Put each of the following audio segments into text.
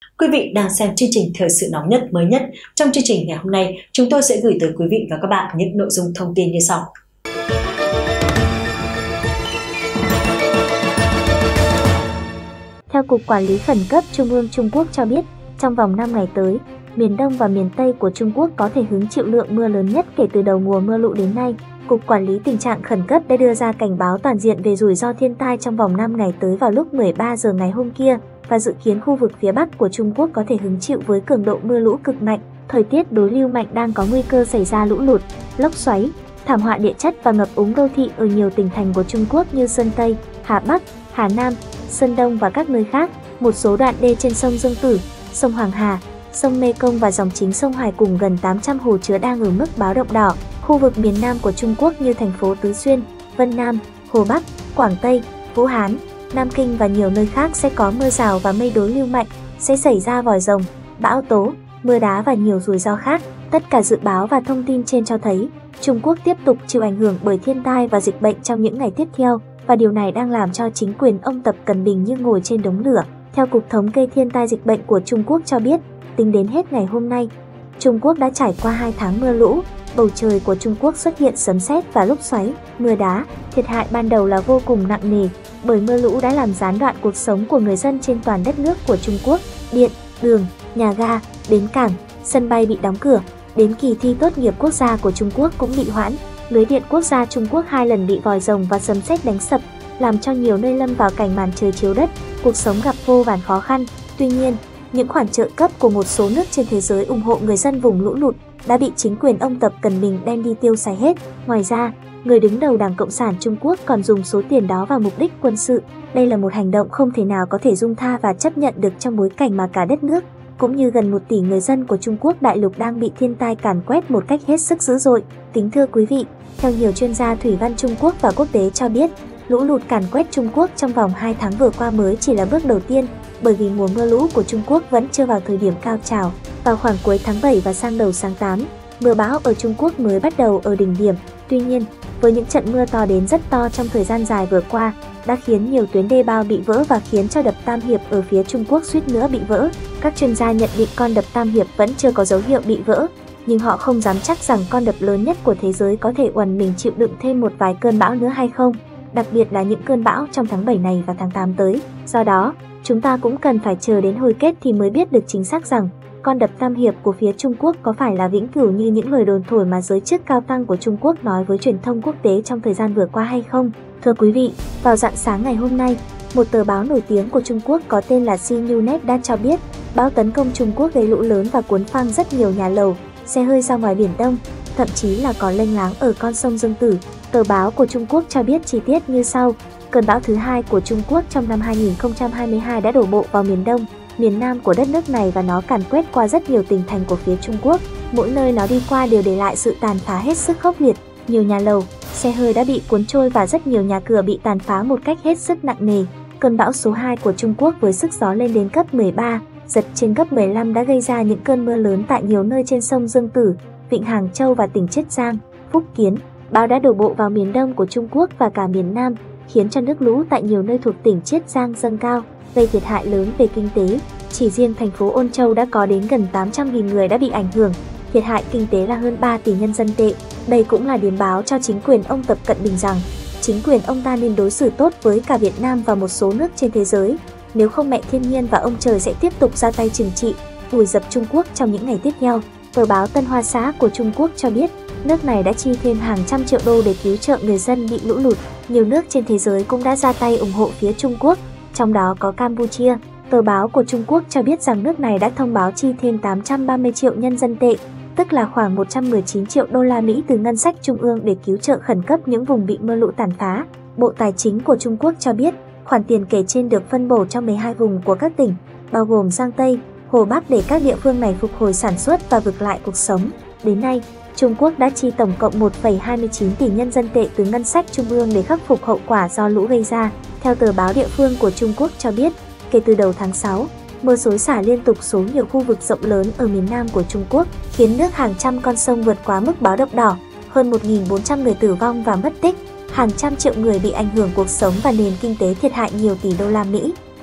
Quý vị đang xem chương trình thời sự nóng nhất mới nhất. Trong chương trình ngày hôm nay, chúng tôi sẽ gửi tới quý vị và các bạn những nội dung thông tin như sau. Theo Cục Quản lý Khẩn cấp Trung ương Trung Quốc cho biết, trong vòng 5 ngày tới, miền Đông và miền Tây của Trung Quốc có thể hứng chịu lượng mưa lớn nhất kể từ đầu mùa mưa lũ đến nay. Cục Quản lý Tình trạng Khẩn cấp đã đưa ra cảnh báo toàn diện về rủi ro thiên tai trong vòng 5 ngày tới vào lúc 13 giờ ngày hôm kia và dự kiến khu vực phía Bắc của Trung Quốc có thể hứng chịu với cường độ mưa lũ cực mạnh. Thời tiết đối lưu mạnh đang có nguy cơ xảy ra lũ lụt, lốc xoáy, thảm họa địa chất và ngập úng đô thị ở nhiều tỉnh thành của Trung Quốc như Sơn Tây, Hà Bắc, Hà Nam, Sơn Đông và các nơi khác. Một số đoạn đê trên sông Dương Tử, sông Hoàng Hà, sông Mê Công và dòng chính sông Hoài cùng gần 800 hồ chứa đang ở mức báo động đỏ. Khu vực miền Nam của Trung Quốc như thành phố Tứ Xuyên, Vân Nam, Hồ Bắc, Quảng Tây, Vũ Hán, Nam Kinh và nhiều nơi khác sẽ có mưa rào và mây đối lưu mạnh, sẽ xảy ra vòi rồng, bão tố, mưa đá và nhiều rủi ro khác. Tất cả dự báo và thông tin trên cho thấy Trung Quốc tiếp tục chịu ảnh hưởng bởi thiên tai và dịch bệnh trong những ngày tiếp theo, và điều này đang làm cho chính quyền ông Tập Cận Bình như ngồi trên đống lửa. Theo Cục Thống kê Thiên tai Dịch bệnh của Trung Quốc cho biết, tính đến hết ngày hôm nay, Trung Quốc đã trải qua 2 tháng mưa lũ. Bầu trời của Trung Quốc xuất hiện sấm sét và lốc xoáy, mưa đá. Thiệt hại ban đầu là vô cùng nặng nề, bởi mưa lũ đã làm gián đoạn cuộc sống của người dân trên toàn đất nước của Trung Quốc. Điện, đường, nhà ga, bến cảng, sân bay bị đóng cửa. Đến kỳ thi tốt nghiệp quốc gia của Trung Quốc cũng bị hoãn. Lưới điện quốc gia Trung Quốc 2 lần bị vòi rồng và sấm sét đánh sập, làm cho nhiều nơi lâm vào cảnh màn trời chiếu đất, cuộc sống gặp vô vàn khó khăn. Tuy nhiên, những khoản trợ cấp của một số nước trên thế giới ủng hộ người dân vùng lũ lụt đã bị chính quyền ông Tập Cận Bình đem đi tiêu xài hết. Ngoài ra, người đứng đầu Đảng Cộng sản Trung Quốc còn dùng số tiền đó vào mục đích quân sự. Đây là một hành động không thể nào có thể dung tha và chấp nhận được trong bối cảnh mà cả đất nước, cũng như gần 1 tỷ người dân của Trung Quốc đại lục đang bị thiên tai càn quét một cách hết sức dữ dội. Kính thưa quý vị, theo nhiều chuyên gia thủy văn Trung Quốc và quốc tế cho biết, lũ lụt càn quét Trung Quốc trong vòng 2 tháng vừa qua mới chỉ là bước đầu tiên, bởi vì mùa mưa lũ của Trung Quốc vẫn chưa vào thời điểm cao trào. Vào khoảng cuối tháng 7 và sang đầu tháng 8, mưa bão ở Trung Quốc mới bắt đầu ở đỉnh điểm. Tuy nhiên, với những trận mưa to đến rất to trong thời gian dài vừa qua, đã khiến nhiều tuyến đê bao bị vỡ và khiến cho đập Tam Hiệp ở phía Trung Quốc suýt nữa bị vỡ. Các chuyên gia nhận định con đập Tam Hiệp vẫn chưa có dấu hiệu bị vỡ, nhưng họ không dám chắc rằng con đập lớn nhất của thế giới có thể oằn mình chịu đựng thêm một vài cơn bão nữa hay không, đặc biệt là những cơn bão trong tháng 7 này và tháng 8 tới. Do đó, chúng ta cũng cần phải chờ đến hồi kết thì mới biết được chính xác rằng con đập Tam Hiệp của phía Trung Quốc có phải là vĩnh cửu như những lời đồn thổi mà giới chức cao tăng của Trung Quốc nói với truyền thông quốc tế trong thời gian vừa qua hay không. Thưa quý vị, vào rạng sáng ngày hôm nay, một tờ báo nổi tiếng của Trung Quốc có tên là CNews đã cho biết bão tấn công Trung Quốc gây lũ lớn và cuốn phăng rất nhiều nhà lầu, xe hơi ra ngoài Biển Đông, thậm chí là còn lênh láng ở con sông Dương Tử. Tờ báo của Trung Quốc cho biết chi tiết như sau: cơn bão thứ 2 của Trung Quốc trong năm 2022 đã đổ bộ vào miền Đông, miền Nam của đất nước này và nó càn quét qua rất nhiều tỉnh thành của phía Trung Quốc. Mỗi nơi nó đi qua đều để lại sự tàn phá hết sức khốc liệt. Nhiều nhà lầu, xe hơi đã bị cuốn trôi và rất nhiều nhà cửa bị tàn phá một cách hết sức nặng nề. Cơn bão số 2 của Trung Quốc với sức gió lên đến cấp 13, giật trên cấp 15 đã gây ra những cơn mưa lớn tại nhiều nơi trên sông Dương Tử, vịnh Hàng Châu và tỉnh Chiết Giang, Phúc Kiến. Bão đã đổ bộ vào miền Đông của Trung Quốc và cả miền Nam, khiến cho nước lũ tại nhiều nơi thuộc tỉnh Chiết Giang dâng cao, gây thiệt hại lớn về kinh tế. Chỉ riêng thành phố Ôn Châu đã có đến gần 800.000 người đã bị ảnh hưởng, thiệt hại kinh tế là hơn 3 tỷ nhân dân tệ. Đây cũng là điểm báo cho chính quyền ông Tập Cận Bình rằng chính quyền ông ta nên đối xử tốt với cả Việt Nam và một số nước trên thế giới, nếu không mẹ thiên nhiên và ông trời sẽ tiếp tục ra tay trừng trị, vùi dập Trung Quốc trong những ngày tiếp theo. Tờ báo Tân Hoa Xã của Trung Quốc cho biết, nước này đã chi thêm hàng trăm triệu đô để cứu trợ người dân bị lũ lụt. Nhiều nước trên thế giới cũng đã ra tay ủng hộ phía Trung Quốc, trong đó có Campuchia. Tờ báo của Trung Quốc cho biết rằng nước này đã thông báo chi thêm 830 triệu nhân dân tệ, tức là khoảng 119 triệu đô la Mỹ từ ngân sách trung ương để cứu trợ khẩn cấp những vùng bị mưa lũ tàn phá. Bộ Tài chính của Trung Quốc cho biết, khoản tiền kể trên được phân bổ cho 12 vùng của các tỉnh, bao gồm Giang Tây, Hồ Bắc để các địa phương này phục hồi sản xuất và vực lại cuộc sống. Đến nay, Trung Quốc đã chi tổng cộng 1,29 tỷ nhân dân tệ từ ngân sách trung ương để khắc phục hậu quả do lũ gây ra. Theo tờ báo địa phương của Trung Quốc cho biết, kể từ đầu tháng 6, mưa xối xả liên tục xuống nhiều khu vực rộng lớn ở miền Nam của Trung Quốc, khiến nước hàng trăm con sông vượt quá mức báo động đỏ, hơn 1.400 người tử vong và mất tích, hàng trăm triệu người bị ảnh hưởng cuộc sống và nền kinh tế thiệt hại nhiều tỷ đô la Mỹ.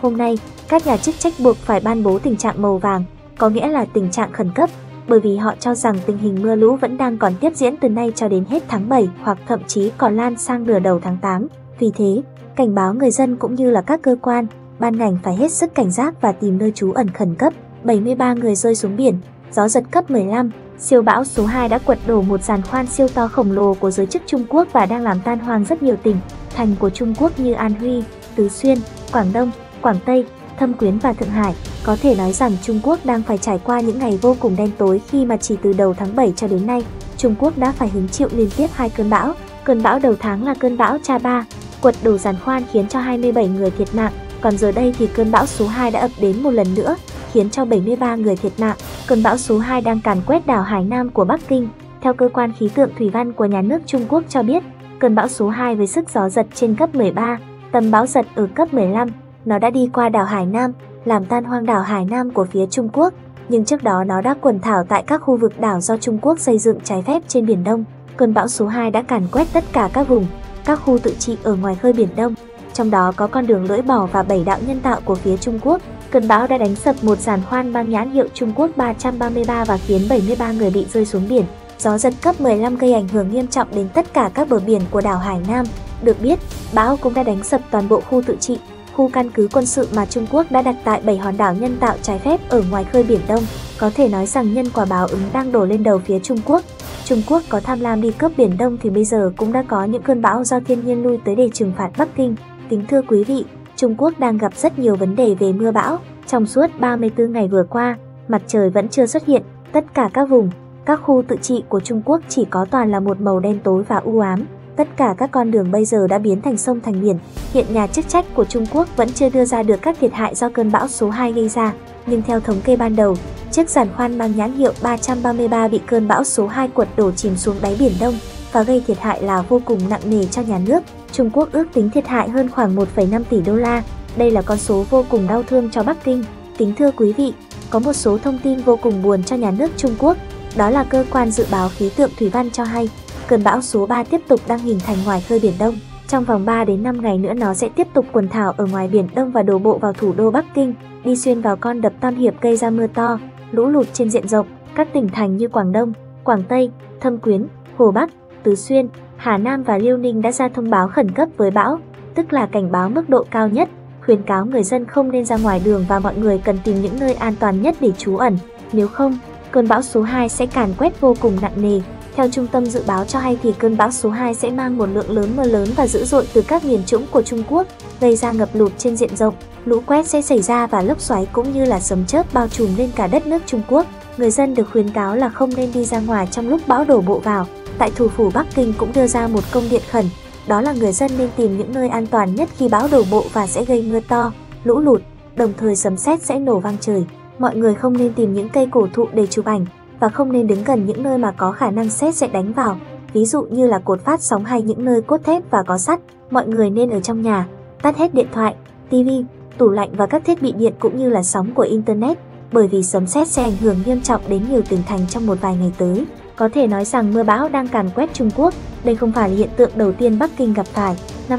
Hôm nay, các nhà chức trách buộc phải ban bố tình trạng màu vàng, có nghĩa là tình trạng khẩn cấp, bởi vì họ cho rằng tình hình mưa lũ vẫn đang còn tiếp diễn từ nay cho đến hết tháng 7 hoặc thậm chí còn lan sang nửa đầu tháng 8. Vì thế, cảnh báo người dân cũng như là các cơ quan, ban ngành phải hết sức cảnh giác và tìm nơi trú ẩn khẩn cấp. 73 người rơi xuống biển, gió giật cấp 15. Siêu bão số 2 đã quật đổ một giàn khoan siêu to khổng lồ của giới chức Trung Quốc và đang làm tan hoang rất nhiều tỉnh, thành của Trung Quốc như An Huy, Tứ Xuyên, Quảng Đông, Quảng Tây, Thâm Quyến và Thượng Hải. Có thể nói rằng Trung Quốc đang phải trải qua những ngày vô cùng đen tối khi mà chỉ từ đầu tháng 7 cho đến nay, Trung Quốc đã phải hứng chịu liên tiếp 2 cơn bão. Cơn bão đầu tháng là cơn bão Cha Ba, quật đổ giàn khoan khiến cho 27 người thiệt mạng, còn giờ đây thì cơn bão số 2 đã ập đến một lần nữa, khiến cho 73 người thiệt mạng. Cơn bão số 2 đang càn quét đảo Hải Nam của Bắc Kinh. Theo cơ quan khí tượng thủy văn của nhà nước Trung Quốc cho biết, cơn bão số 2 với sức gió giật trên cấp 13, tầm bão giật ở cấp 15, nó đã đi qua đảo Hải Nam, làm tan hoang đảo Hải Nam của phía Trung Quốc, nhưng trước đó nó đã quần thảo tại các khu vực đảo do Trung Quốc xây dựng trái phép trên Biển Đông. Cơn bão số 2 đã càn quét tất cả các vùng, các khu tự trị ở ngoài khơi Biển Đông, trong đó có con đường lưỡi bò và 7 đạo nhân tạo của phía Trung Quốc. Cơn bão đã đánh sập một giàn khoan mang nhãn hiệu Trung Quốc 333 và khiến 73 người bị rơi xuống biển. Gió giật cấp 15 gây ảnh hưởng nghiêm trọng đến tất cả các bờ biển của đảo Hải Nam. Được biết, bão cũng đã đánh sập toàn bộ khu tự trị, khu căn cứ quân sự mà Trung Quốc đã đặt tại 7 hòn đảo nhân tạo trái phép ở ngoài khơi Biển Đông. Có thể nói rằng nhân quả báo ứng đang đổ lên đầu phía Trung Quốc. Trung Quốc có tham lam đi cướp Biển Đông thì bây giờ cũng đã có những cơn bão do thiên nhiên lui tới để trừng phạt Bắc Kinh. Kính thưa quý vị, Trung Quốc đang gặp rất nhiều vấn đề về mưa bão. Trong suốt 34 ngày vừa qua, mặt trời vẫn chưa xuất hiện, tất cả các vùng, các khu tự trị của Trung Quốc chỉ có toàn là một màu đen tối và u ám. Tất cả các con đường bây giờ đã biến thành sông thành biển. Hiện nhà chức trách của Trung Quốc vẫn chưa đưa ra được các thiệt hại do cơn bão số 2 gây ra, nhưng theo thống kê ban đầu, chiếc giàn khoan mang nhãn hiệu 333 bị cơn bão số 2 quật đổ chìm xuống đáy Biển Đông và gây thiệt hại là vô cùng nặng nề cho nhà nước. Trung Quốc ước tính thiệt hại hơn khoảng 1,5 tỷ đô la. Đây là con số vô cùng đau thương cho Bắc Kinh. Kính thưa quý vị, có một số thông tin vô cùng buồn cho nhà nước Trung Quốc. Đó là cơ quan dự báo khí tượng thủy văn cho hay, cơn bão số 3 tiếp tục đang hình thành ngoài khơi Biển Đông. Trong vòng 3 đến 5 ngày nữa nó sẽ tiếp tục quần thảo ở ngoài Biển Đông và đổ bộ vào thủ đô Bắc Kinh, đi xuyên vào con đập Tam Hiệp gây ra mưa to, lũ lụt trên diện rộng. Các tỉnh thành như Quảng Đông, Quảng Tây, Thâm Quyến, Hồ Bắc, Tứ Xuyên, Hà Nam và Liêu Ninh đã ra thông báo khẩn cấp với bão, tức là cảnh báo mức độ cao nhất, khuyến cáo người dân không nên ra ngoài đường và mọi người cần tìm những nơi an toàn nhất để trú ẩn. Nếu không, cơn bão số 2 sẽ càn quét vô cùng nặng nề. Theo trung tâm dự báo cho hay thì cơn bão số 2 sẽ mang một lượng lớn mưa lớn và dữ dội từ các miền trũng của Trung Quốc, gây ra ngập lụt trên diện rộng, lũ quét sẽ xảy ra và lốc xoáy cũng như là sấm chớp bao trùm lên cả đất nước Trung Quốc. Người dân được khuyến cáo là không nên đi ra ngoài trong lúc bão đổ bộ vào. Tại thủ phủ Bắc Kinh cũng đưa ra một công điện khẩn, đó là người dân nên tìm những nơi an toàn nhất khi bão đổ bộ và sẽ gây mưa to, lũ lụt, đồng thời sấm sét sẽ nổ vang trời. Mọi người không nên tìm những cây cổ thụ để chụp ảnh và không nên đứng gần những nơi mà có khả năng sét sẽ đánh vào, ví dụ như là cột phát sóng hay những nơi cốt thép và có sắt. Mọi người nên ở trong nhà, tắt hết điện thoại, tivi, tủ lạnh và các thiết bị điện cũng như là sóng của internet, bởi vì sấm sét sẽ ảnh hưởng nghiêm trọng đến nhiều tỉnh thành trong một vài ngày tới. Có thể nói rằng mưa bão đang càn quét Trung Quốc. Đây không phải là hiện tượng đầu tiên Bắc Kinh gặp phải. Năm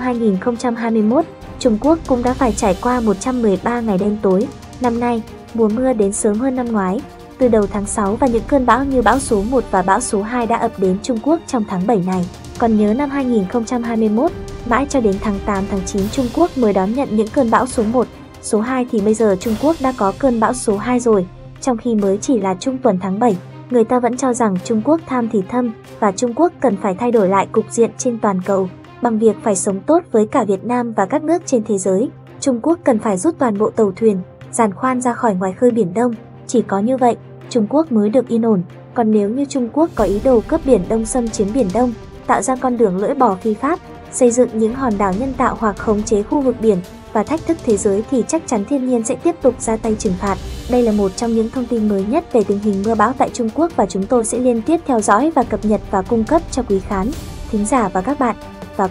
2021, Trung Quốc cũng đã phải trải qua 113 ngày đen tối. Năm nay, mùa mưa đến sớm hơn năm ngoái. Từ đầu tháng 6 và những cơn bão như bão số 1 và bão số 2 đã ập đến Trung Quốc trong tháng 7 này. Còn nhớ năm 2021, mãi cho đến tháng 8 tháng 9 Trung Quốc mới đón nhận những cơn bão số 1, số 2 thì bây giờ Trung Quốc đã có cơn bão số 2 rồi, trong khi mới chỉ là trung tuần tháng 7. Người ta vẫn cho rằng Trung Quốc tham thì thâm và Trung Quốc cần phải thay đổi lại cục diện trên toàn cầu bằng việc phải sống tốt với cả Việt Nam và các nước trên thế giới. Trung Quốc cần phải rút toàn bộ tàu thuyền, giàn khoan ra khỏi ngoài khơi Biển Đông. Chỉ có như vậy, Trung Quốc mới được yên ổn. Còn nếu như Trung Quốc có ý đồ cướp Biển Đông, xâm chiếm Biển Đông, tạo ra con đường lưỡi bò phi pháp, xây dựng những hòn đảo nhân tạo hoặc khống chế khu vực biển và thách thức thế giới thì chắc chắn thiên nhiên sẽ tiếp tục ra tay trừng phạt. Đây là một trong những thông tin mới nhất về tình hình mưa bão tại Trung Quốc và chúng tôi sẽ liên tiếp theo dõi và cập nhật và cung cấp cho quý khán thính giả và các bạn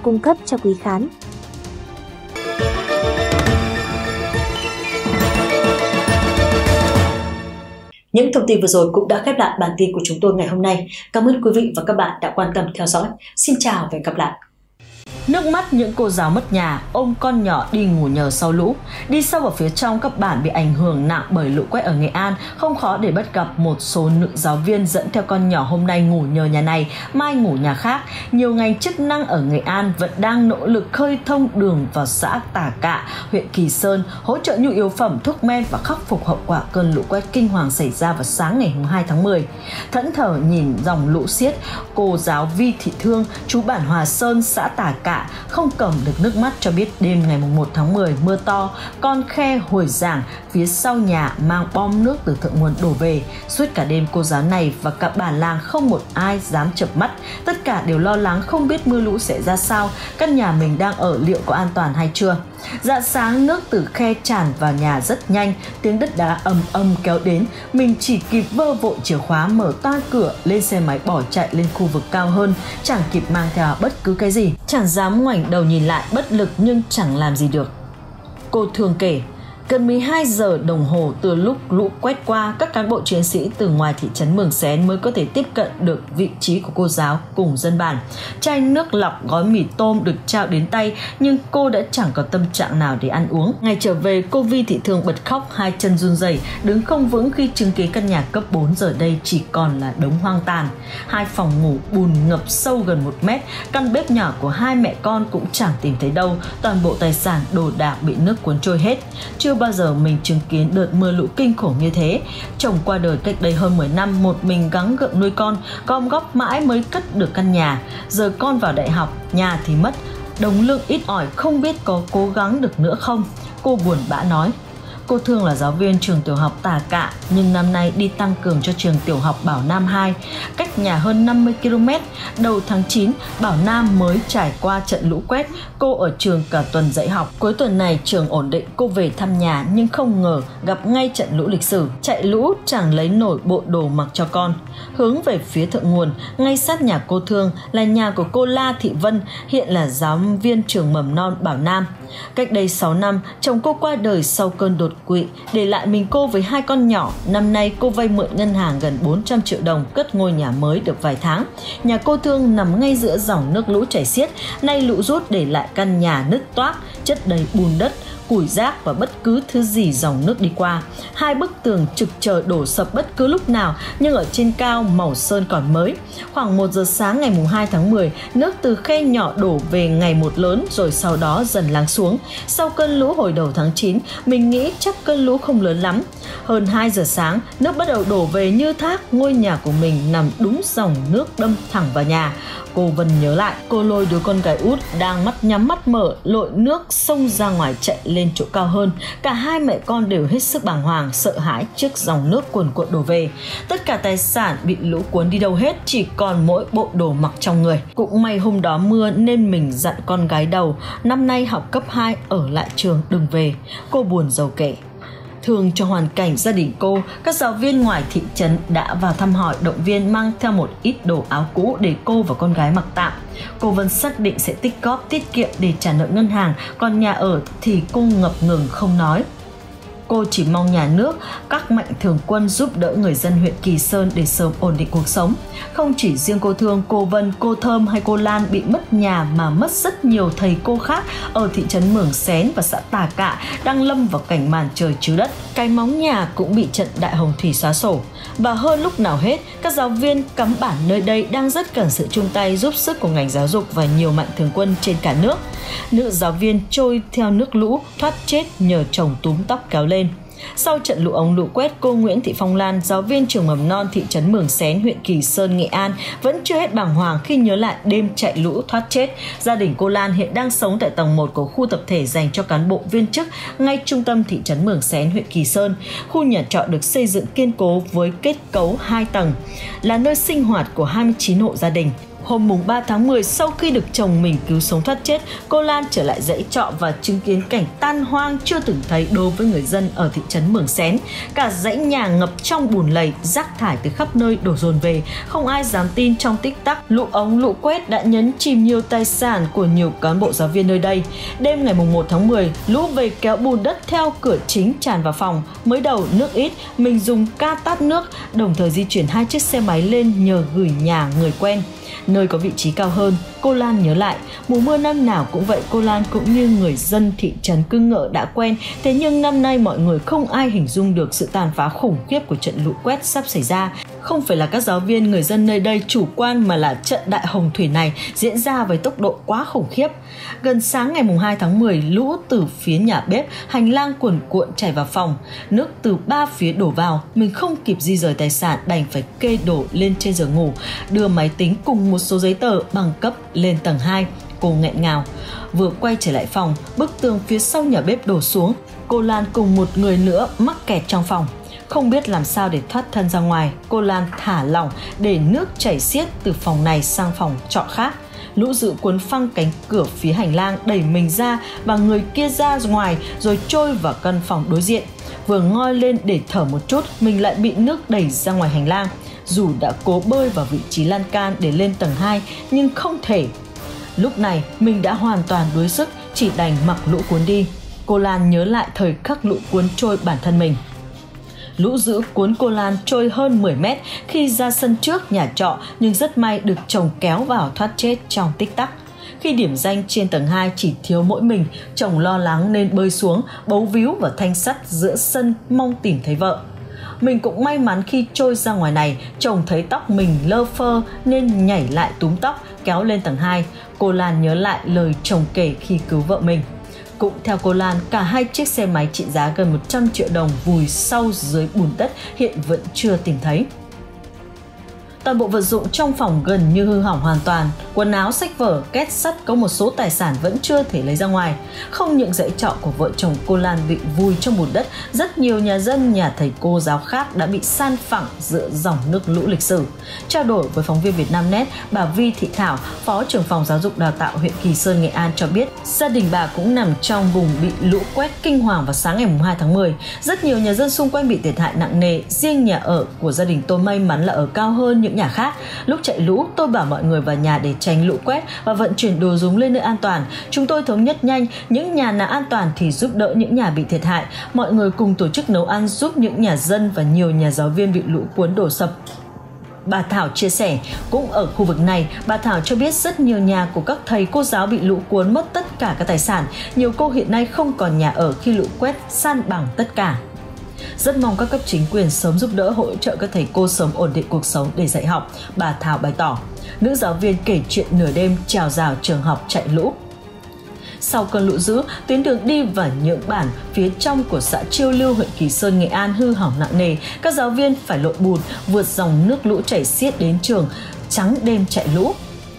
Những thông tin vừa rồi cũng đã khép lại bản tin của chúng tôi ngày hôm nay. Cảm ơn quý vị và các bạn đã quan tâm theo dõi. Xin chào và hẹn gặp lại. Nước mắt những cô giáo mất nhà, ôm con nhỏ đi ngủ nhờ sau lũ. Đi sâu vào phía trong các bản bị ảnh hưởng nặng bởi lũ quét ở Nghệ An, không khó để bắt gặp một số nữ giáo viên dẫn theo con nhỏ hôm nay ngủ nhờ nhà này, mai ngủ nhà khác. Nhiều ngành chức năng ở Nghệ An vẫn đang nỗ lực khơi thông đường vào xã Tà Cạ, huyện Kỳ Sơn, hỗ trợ nhu yếu phẩm, thuốc men và khắc phục hậu quả cơn lũ quét kinh hoàng xảy ra vào sáng ngày 2 tháng 10. Thẫn thờ nhìn dòng lũ xiết, cô giáo Vi Thị Thương, chú bản Hòa Sơn, xã Tà Cạ không cầm được nước mắt cho biết đêm ngày 1 tháng 10 mưa to, con khe Hồi Giảng phía sau nhà mang bom nước từ thượng nguồn đổ về. Suốt cả đêm cô giáo này và cả bản làng không một ai dám chợp mắt, tất cả đều lo lắng không biết mưa lũ sẽ ra sao, căn nhà mình đang ở liệu có an toàn hay chưa. Rạng sáng nước từ khe tràn vào nhà rất nhanh, tiếng đất đá ầm ầm kéo đến, mình chỉ kịp vơ vội chìa khóa mở toang cửa lên xe máy bỏ chạy lên khu vực cao hơn, chẳng kịp mang theo bất cứ cái gì, chẳng dám ngoảnh đầu nhìn lại, bất lực nhưng chẳng làm gì được. Cô Thương kể, gần 12 giờ đồng hồ từ lúc lũ quét qua, các cán bộ chiến sĩ từ ngoài thị trấn Mường Xén mới có thể tiếp cận được vị trí của cô giáo cùng dân bản. Chai nước lọc, gói mì tôm được trao đến tay, nhưng cô đã chẳng có tâm trạng nào để ăn uống. Ngày trở về, cô Vi Thị Thương bật khóc, hai chân run rẩy, đứng không vững khi chứng kiến căn nhà cấp 4 giờ đây chỉ còn là đống hoang tàn. Hai phòng ngủ bùn ngập sâu gần 1 mét, căn bếp nhỏ của hai mẹ con cũng chẳng tìm thấy đâu, toàn bộ tài sản đồ đạc bị nước cuốn trôi hết. Chưa bao giờ mình chứng kiến đợt mưa lũ kinh khủng như thế. Chồng qua đời cách đây hơn 10 năm, một mình gắng gượng nuôi con, gom góp mãi mới cất được căn nhà. Giờ con vào đại học, nhà thì mất, đồng lương ít ỏi không biết có cố gắng được nữa không. Cô buồn bã nói. Cô Thương là giáo viên trường tiểu học Tà Cạ, nhưng năm nay đi tăng cường cho trường tiểu học Bảo Nam 2, cách nhà hơn 50 km. Đầu tháng 9, Bảo Nam mới trải qua trận lũ quét, cô ở trường cả tuần dạy học. Cuối tuần này trường ổn định, cô về thăm nhà nhưng không ngờ gặp ngay trận lũ lịch sử. Chạy lũ chẳng lấy nổi bộ đồ mặc cho con. Hướng về phía thượng nguồn, ngay sát nhà cô Thương là nhà của cô La Thị Vân, hiện là giáo viên trường mầm non Bảo Nam. Cách đây 6 năm, chồng cô qua đời sau cơn đột quỵ, để lại mình cô với hai con nhỏ. Năm nay cô vay mượn ngân hàng gần 400 triệu đồng cất ngôi nhà mới được vài tháng. Nhà cô Thương nằm ngay giữa dòng nước lũ chảy xiết, nay lũ rút để lại căn nhà nứt toác, chất đầy bùn đất, củi rác và bất cứ thứ gì dòng nước đi qua. Hai bức tường trực chờ đổ sập bất cứ lúc nào, nhưng ở trên cao màu sơn còn mới. Khoảng 1 giờ sáng ngày 2 tháng 10, nước từ khe nhỏ đổ về ngày một lớn rồi sau đó dần lắng xuống. Sau cơn lũ hồi đầu tháng 9, mình nghĩ chắc cơn lũ không lớn lắm. Hơn 2 giờ sáng, nước bắt đầu đổ về như thác, ngôi nhà của mình nằm đúng dòng nước đâm thẳng vào nhà. Cô Vân nhớ lại, cô lôi đứa con gái út đang mắt nhắm mắt mở lội nước xông ra ngoài chạy lên chỗ cao hơn. Cả hai mẹ con đều hết sức bàng hoàng, sợ hãi trước dòng nước cuồn cuộn đổ về. Tất cả tài sản bị lũ cuốn đi đâu hết, chỉ còn mỗi bộ đồ mặc trong người. Cũng may hôm đó mưa nên mình dặn con gái đầu, năm nay học cấp 2 ở lại trường đừng về. Cô buồn rầu kể. Thường cho hoàn cảnh gia đình cô, các giáo viên ngoài thị trấn đã vào thăm hỏi, động viên, mang theo một ít đồ áo cũ để cô và con gái mặc tạm. Cô Vân xác định sẽ tích góp tiết kiệm để trả nợ ngân hàng, còn nhà ở thì cô ngập ngừng không nói. Cô chỉ mong nhà nước, các mạnh thường quân giúp đỡ người dân huyện Kỳ Sơn để sớm ổn định cuộc sống. Không chỉ riêng cô Thương, cô Vân, cô Thơm hay cô Lan bị mất nhà mà mất rất nhiều thầy cô khác ở thị trấn Mường Xén và xã Tà Cạ đang lâm vào cảnh màn trời chiếu đất. Cái móng nhà cũng bị trận đại hồng thủy xóa sổ. Và hơn lúc nào hết, các giáo viên cắm bản nơi đây đang rất cần sự chung tay giúp sức của ngành giáo dục và nhiều mạnh thường quân trên cả nước. Nữ giáo viên trôi theo nước lũ, thoát chết nhờ chồng túm tóc kéo lên. Sau trận lũ ống lũ quét, cô Nguyễn Thị Phong Lan, giáo viên trường mầm non thị trấn Mường Xén, huyện Kỳ Sơn, Nghệ An vẫn chưa hết bàng hoàng khi nhớ lại đêm chạy lũ thoát chết. Gia đình cô Lan hiện đang sống tại tầng 1 của khu tập thể dành cho cán bộ viên chức ngay trung tâm thị trấn Mường Xén, huyện Kỳ Sơn. Khu nhà trọ được xây dựng kiên cố với kết cấu 2 tầng, là nơi sinh hoạt của 29 hộ gia đình. Hôm 3 tháng 10, sau khi được chồng mình cứu sống thoát chết, cô Lan trở lại dãy trọ và chứng kiến cảnh tan hoang chưa từng thấy đối với người dân ở thị trấn Mường Xén. Cả dãy nhà ngập trong bùn lầy, rác thải từ khắp nơi đổ dồn về. Không ai dám tin trong tích tắc, lũ ống lũ quét đã nhấn chìm nhiều tài sản của nhiều cán bộ giáo viên nơi đây. Đêm ngày 1 tháng 10, lũ về kéo bùn đất theo cửa chính tràn vào phòng. Mới đầu nước ít, mình dùng ca tát nước, đồng thời di chuyển 2 chiếc xe máy lên nhờ gửi nhà người quen. Nơi có vị trí cao hơn, cô Lan nhớ lại, mùa mưa năm nào cũng vậy, cô Lan cũng như người dân thị trấn Cưng Ngợ đã quen, thế nhưng năm nay mọi người không ai hình dung được sự tàn phá khủng khiếp của trận lũ quét sắp xảy ra. Không phải là các giáo viên, người dân nơi đây chủ quan mà là trận đại hồng thủy này diễn ra với tốc độ quá khủng khiếp. Gần sáng ngày 2 tháng 10, lũ từ phía nhà bếp, hành lang cuồn cuộn chảy vào phòng. Nước từ ba phía đổ vào, mình không kịp di rời tài sản đành phải kê đổ lên trên giường ngủ, đưa máy tính cùng một số giấy tờ bằng cấp lên tầng 2. Cô nghẹn ngào. Vừa quay trở lại phòng, bức tường phía sau nhà bếp đổ xuống. Cô Lan cùng một người nữa mắc kẹt trong phòng. Không biết làm sao để thoát thân ra ngoài, cô Lan thả lỏng để nước chảy xiết từ phòng này sang phòng trọ khác. Lũ dữ cuốn phăng cánh cửa phía hành lang, đẩy mình ra và người kia ra ngoài rồi trôi vào căn phòng đối diện. Vừa ngoi lên để thở một chút, mình lại bị nước đẩy ra ngoài hành lang. Dù đã cố bơi vào vị trí lan can để lên tầng 2 nhưng không thể. Lúc này mình đã hoàn toàn đuối sức, chỉ đành mặc lũ cuốn đi. Cô Lan nhớ lại thời khắc lũ cuốn trôi bản thân mình. Lũ dữ cuốn cô Lan trôi hơn 10 mét khi ra sân trước nhà trọ, nhưng rất may được chồng kéo vào thoát chết trong tích tắc. Khi điểm danh trên tầng 2 chỉ thiếu mỗi mình, chồng lo lắng nên bơi xuống, bấu víu vào thanh sắt giữa sân mong tìm thấy vợ. Mình cũng may mắn khi trôi ra ngoài này, chồng thấy tóc mình lơ phơ nên nhảy lại túm tóc, kéo lên tầng 2. Cô Lan nhớ lại lời chồng kể khi cứu vợ mình. Cũng theo cô Lan, cả hai chiếc xe máy trị giá gần 100 triệu đồng vùi sâu dưới bùn đất hiện vẫn chưa tìm thấy. Toàn bộ vật dụng trong phòng gần như hư hỏng hoàn toàn, quần áo, sách vở, két sắt, có một số tài sản vẫn chưa thể lấy ra ngoài. Không những dãy trọ của vợ chồng cô Lan bị vùi trong bùn đất, rất nhiều nhà dân, nhà thầy cô giáo khác đã bị san phẳng giữa dòng nước lũ lịch sử. Trao đổi với phóng viên Vietnamnet, bà Vi Thị Thảo, Phó trưởng phòng giáo dục đào tạo huyện Kỳ Sơn, Nghệ An cho biết, gia đình bà cũng nằm trong vùng bị lũ quét kinh hoàng vào sáng ngày 2 tháng 10. Rất nhiều nhà dân xung quanh bị thiệt hại nặng nề, riêng nhà ở của gia đình tôi may mắn là ở cao hơn những nhà khác. Lúc chạy lũ, tôi bảo mọi người vào nhà để tránh lũ quét và vận chuyển đồ dùng lên nơi an toàn. Chúng tôi thống nhất nhanh, những nhà nào an toàn thì giúp đỡ những nhà bị thiệt hại. Mọi người cùng tổ chức nấu ăn giúp những nhà dân và nhiều nhà giáo viên bị lũ cuốn đổ sập. Bà Thảo chia sẻ, cũng ở khu vực này, bà Thảo cho biết rất nhiều nhà của các thầy cô giáo bị lũ cuốn mất tất cả các tài sản. Nhiều cô hiện nay không còn nhà ở khi lũ quét san bằng tất cả. Rất mong các cấp chính quyền sớm giúp đỡ hỗ trợ các thầy cô sớm ổn định cuộc sống để dạy học, bà Thảo bày tỏ. Nữ giáo viên kể chuyện nửa đêm trèo rào trường học chạy lũ. Sau cơn lũ dữ, tuyến đường đi vào những bản phía trong của xã Chiêu Lưu, huyện Kỳ Sơn, Nghệ An hư hỏng nặng nề. Các giáo viên phải lội bùn vượt dòng nước lũ chảy xiết đến trường, trắng đêm chạy lũ.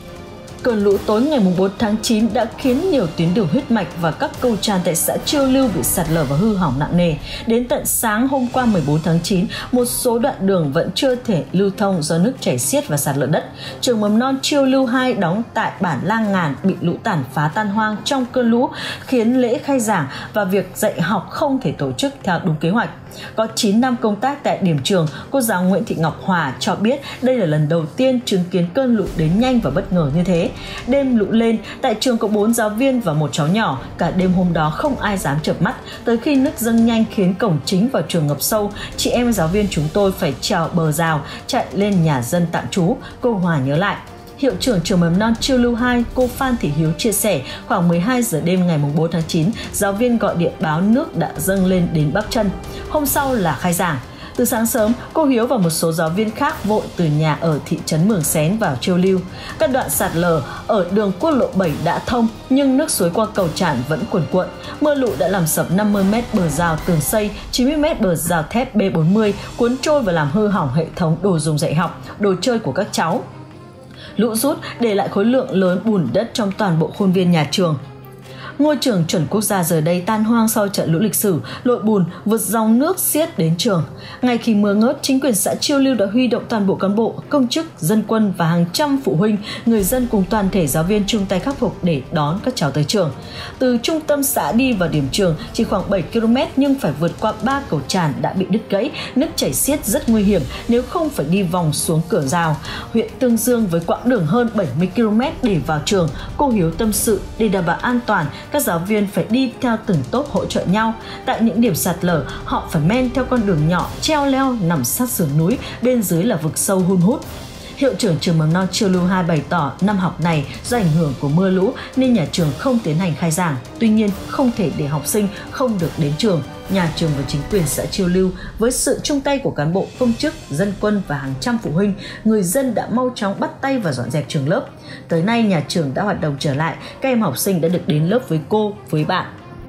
Cơn lũ tối ngày 4 tháng 9 đã khiến nhiều tuyến đường huyết mạch và các cầu tràn tại xã Chiêu Lưu bị sạt lở và hư hỏng nặng nề. Đến tận sáng hôm qua 14 tháng 9, một số đoạn đường vẫn chưa thể lưu thông do nước chảy xiết và sạt lở đất. Trường mầm non Chiêu Lưu 2 đóng tại bản Lang Ngàn bị lũ tàn phá tan hoang trong cơn lũ, khiến lễ khai giảng và việc dạy học không thể tổ chức theo đúng kế hoạch. Có 9 năm công tác tại điểm trường, cô giáo Nguyễn Thị Ngọc Hòa cho biết đây là lần đầu tiên chứng kiến cơn lũ đến nhanh và bất ngờ như thế. Đêm lũ lên, tại trường có 4 giáo viên và một cháu nhỏ. Cả đêm hôm đó không ai dám chợp mắt. Tới khi nước dâng nhanh khiến cổng chính vào trường ngập sâu, chị em giáo viên chúng tôi phải trèo bờ rào, chạy lên nhà dân tạm trú, cô Hòa nhớ lại. Hiệu trưởng trường mầm non Chiêu Lưu 2, cô Phan Thị Hiếu chia sẻ, khoảng 12 giờ đêm ngày 4 tháng 9, giáo viên gọi điện báo nước đã dâng lên đến bắp chân. Hôm sau là khai giảng. Từ sáng sớm, cô Hiếu và một số giáo viên khác vội từ nhà ở thị trấn Mường Xén vào Chiêu Lưu. Các đoạn sạt lở ở đường quốc lộ 7 đã thông, nhưng nước suối qua cầu Tràn vẫn cuồn cuộn. Mưa lũ đã làm sập 50 m bờ rào tường xây, 90 m bờ rào thép B40, cuốn trôi và làm hư hỏng hệ thống đồ dùng dạy học, đồ chơi của các cháu. Lũ rút để lại khối lượng lớn bùn đất trong toàn bộ khuôn viên nhà trường. Ngôi trường chuẩn quốc gia giờ đây tan hoang sau trận lũ lịch sử, lội bùn vượt dòng nước xiết đến trường. Ngay khi mưa ngớt, chính quyền xã Chiêu Lưu đã huy động toàn bộ cán bộ, công chức, dân quân và hàng trăm phụ huynh, người dân cùng toàn thể giáo viên chung tay khắc phục để đón các cháu tới trường. Từ trung tâm xã đi vào điểm trường chỉ khoảng 7 km nhưng phải vượt qua 3 cầu tràn đã bị đứt gãy, nước chảy xiết rất nguy hiểm nếu không phải đi vòng xuống cửa rào. Huyện Tương Dương với quãng đường hơn 70 km để vào trường, cô Hiếu tâm sự để đảm bảo an toàn, các giáo viên phải đi theo từng tốp hỗ trợ nhau. Tại những điểm sạt lở, họ phải men theo con đường nhỏ, treo leo nằm sát sườn núi, bên dưới là vực sâu hun hút. Hiệu trưởng trường mầm non Chiêu Lưu 2 bày tỏ năm học này do ảnh hưởng của mưa lũ nên nhà trường không tiến hành khai giảng. Tuy nhiên, không thể để học sinh không được đến trường. Nhà trường và chính quyền xã Chiêu Lưu với sự chung tay của cán bộ, công chức, dân quân và hàng trăm phụ huynh, người dân đã mau chóng bắt tay và dọn dẹp trường lớp. Tới nay, nhà trường đã hoạt động trở lại, các em học sinh đã được đến lớp với cô, với bạn.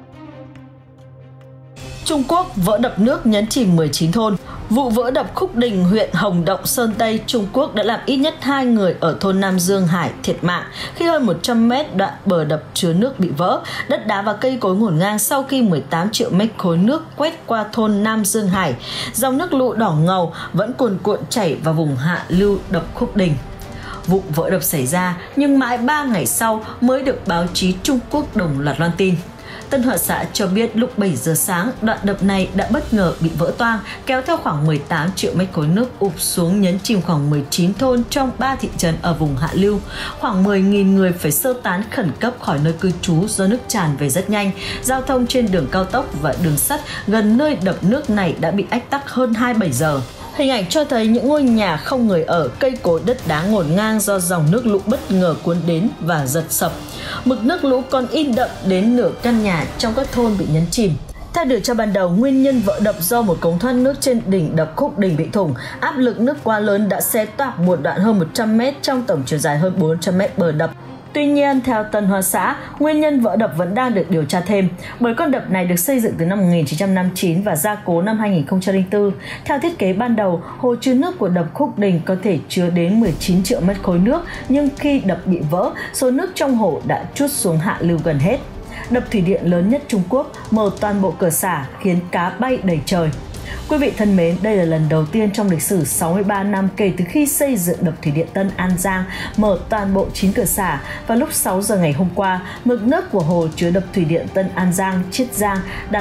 Trung Quốc vỡ đập nước nhấn chìm 19 thôn. Vụ vỡ đập Khúc Đình, huyện Hồng Động, Sơn Tây, Trung Quốc đã làm ít nhất 2 người ở thôn Nam Dương Hải thiệt mạng khi hơn 100 mét đoạn bờ đập chứa nước bị vỡ. Đất đá và cây cối ngổn ngang sau khi 18 triệu mét khối nước quét qua thôn Nam Dương Hải. Dòng nước lũ đỏ ngầu vẫn cuồn cuộn chảy vào vùng hạ lưu đập Khúc Đình. Vụ vỡ đập xảy ra nhưng mãi 3 ngày sau mới được báo chí Trung Quốc đồng loạt loan tin. Tân Hoa Xã cho biết lúc 7 giờ sáng, đoạn đập này đã bất ngờ bị vỡ toang, kéo theo khoảng 18 triệu mét khối nước ụp xuống nhấn chìm khoảng 19 thôn trong 3 thị trấn ở vùng hạ lưu. Khoảng 10.000 người phải sơ tán khẩn cấp khỏi nơi cư trú do nước tràn về rất nhanh. Giao thông trên đường cao tốc và đường sắt gần nơi đập nước này đã bị ách tắc hơn 27 giờ. Hình ảnh cho thấy những ngôi nhà không người ở, cây cối đất đá ngổn ngang do dòng nước lũ bất ngờ cuốn đến và giật sập. Mực nước lũ còn in đậm đến nửa căn nhà trong các thôn bị nhấn chìm. Theo điều tra ban đầu, nguyên nhân vỡ đập do một cống thoát nước trên đỉnh đập Khúc Đình bị thủng. Áp lực nước quá lớn đã xé toạc một đoạn hơn 100 mét trong tổng chiều dài hơn 400 mét bờ đập. Tuy nhiên, theo Tân Hoa Xã, nguyên nhân vỡ đập vẫn đang được điều tra thêm, bởi con đập này được xây dựng từ năm 1959 và gia cố năm 2004. Theo thiết kế ban đầu, hồ chứa nước của đập Khúc Đình có thể chứa đến 19 triệu mét khối nước, nhưng khi đập bị vỡ, số nước trong hồ đã trút xuống hạ lưu gần hết. Đập thủy điện lớn nhất Trung Quốc mở toàn bộ cửa xả khiến cá bay đầy trời. Quý vị thân mến, đây là lần đầu tiên trong lịch sử 63 năm kể từ khi xây dựng đập thủy điện Tân An Giang mở toàn bộ 9 cửa xả. Và lúc 6 giờ ngày hôm qua, mực nước của hồ chứa đập thủy điện Tân An Giang, Chiết Giang đạt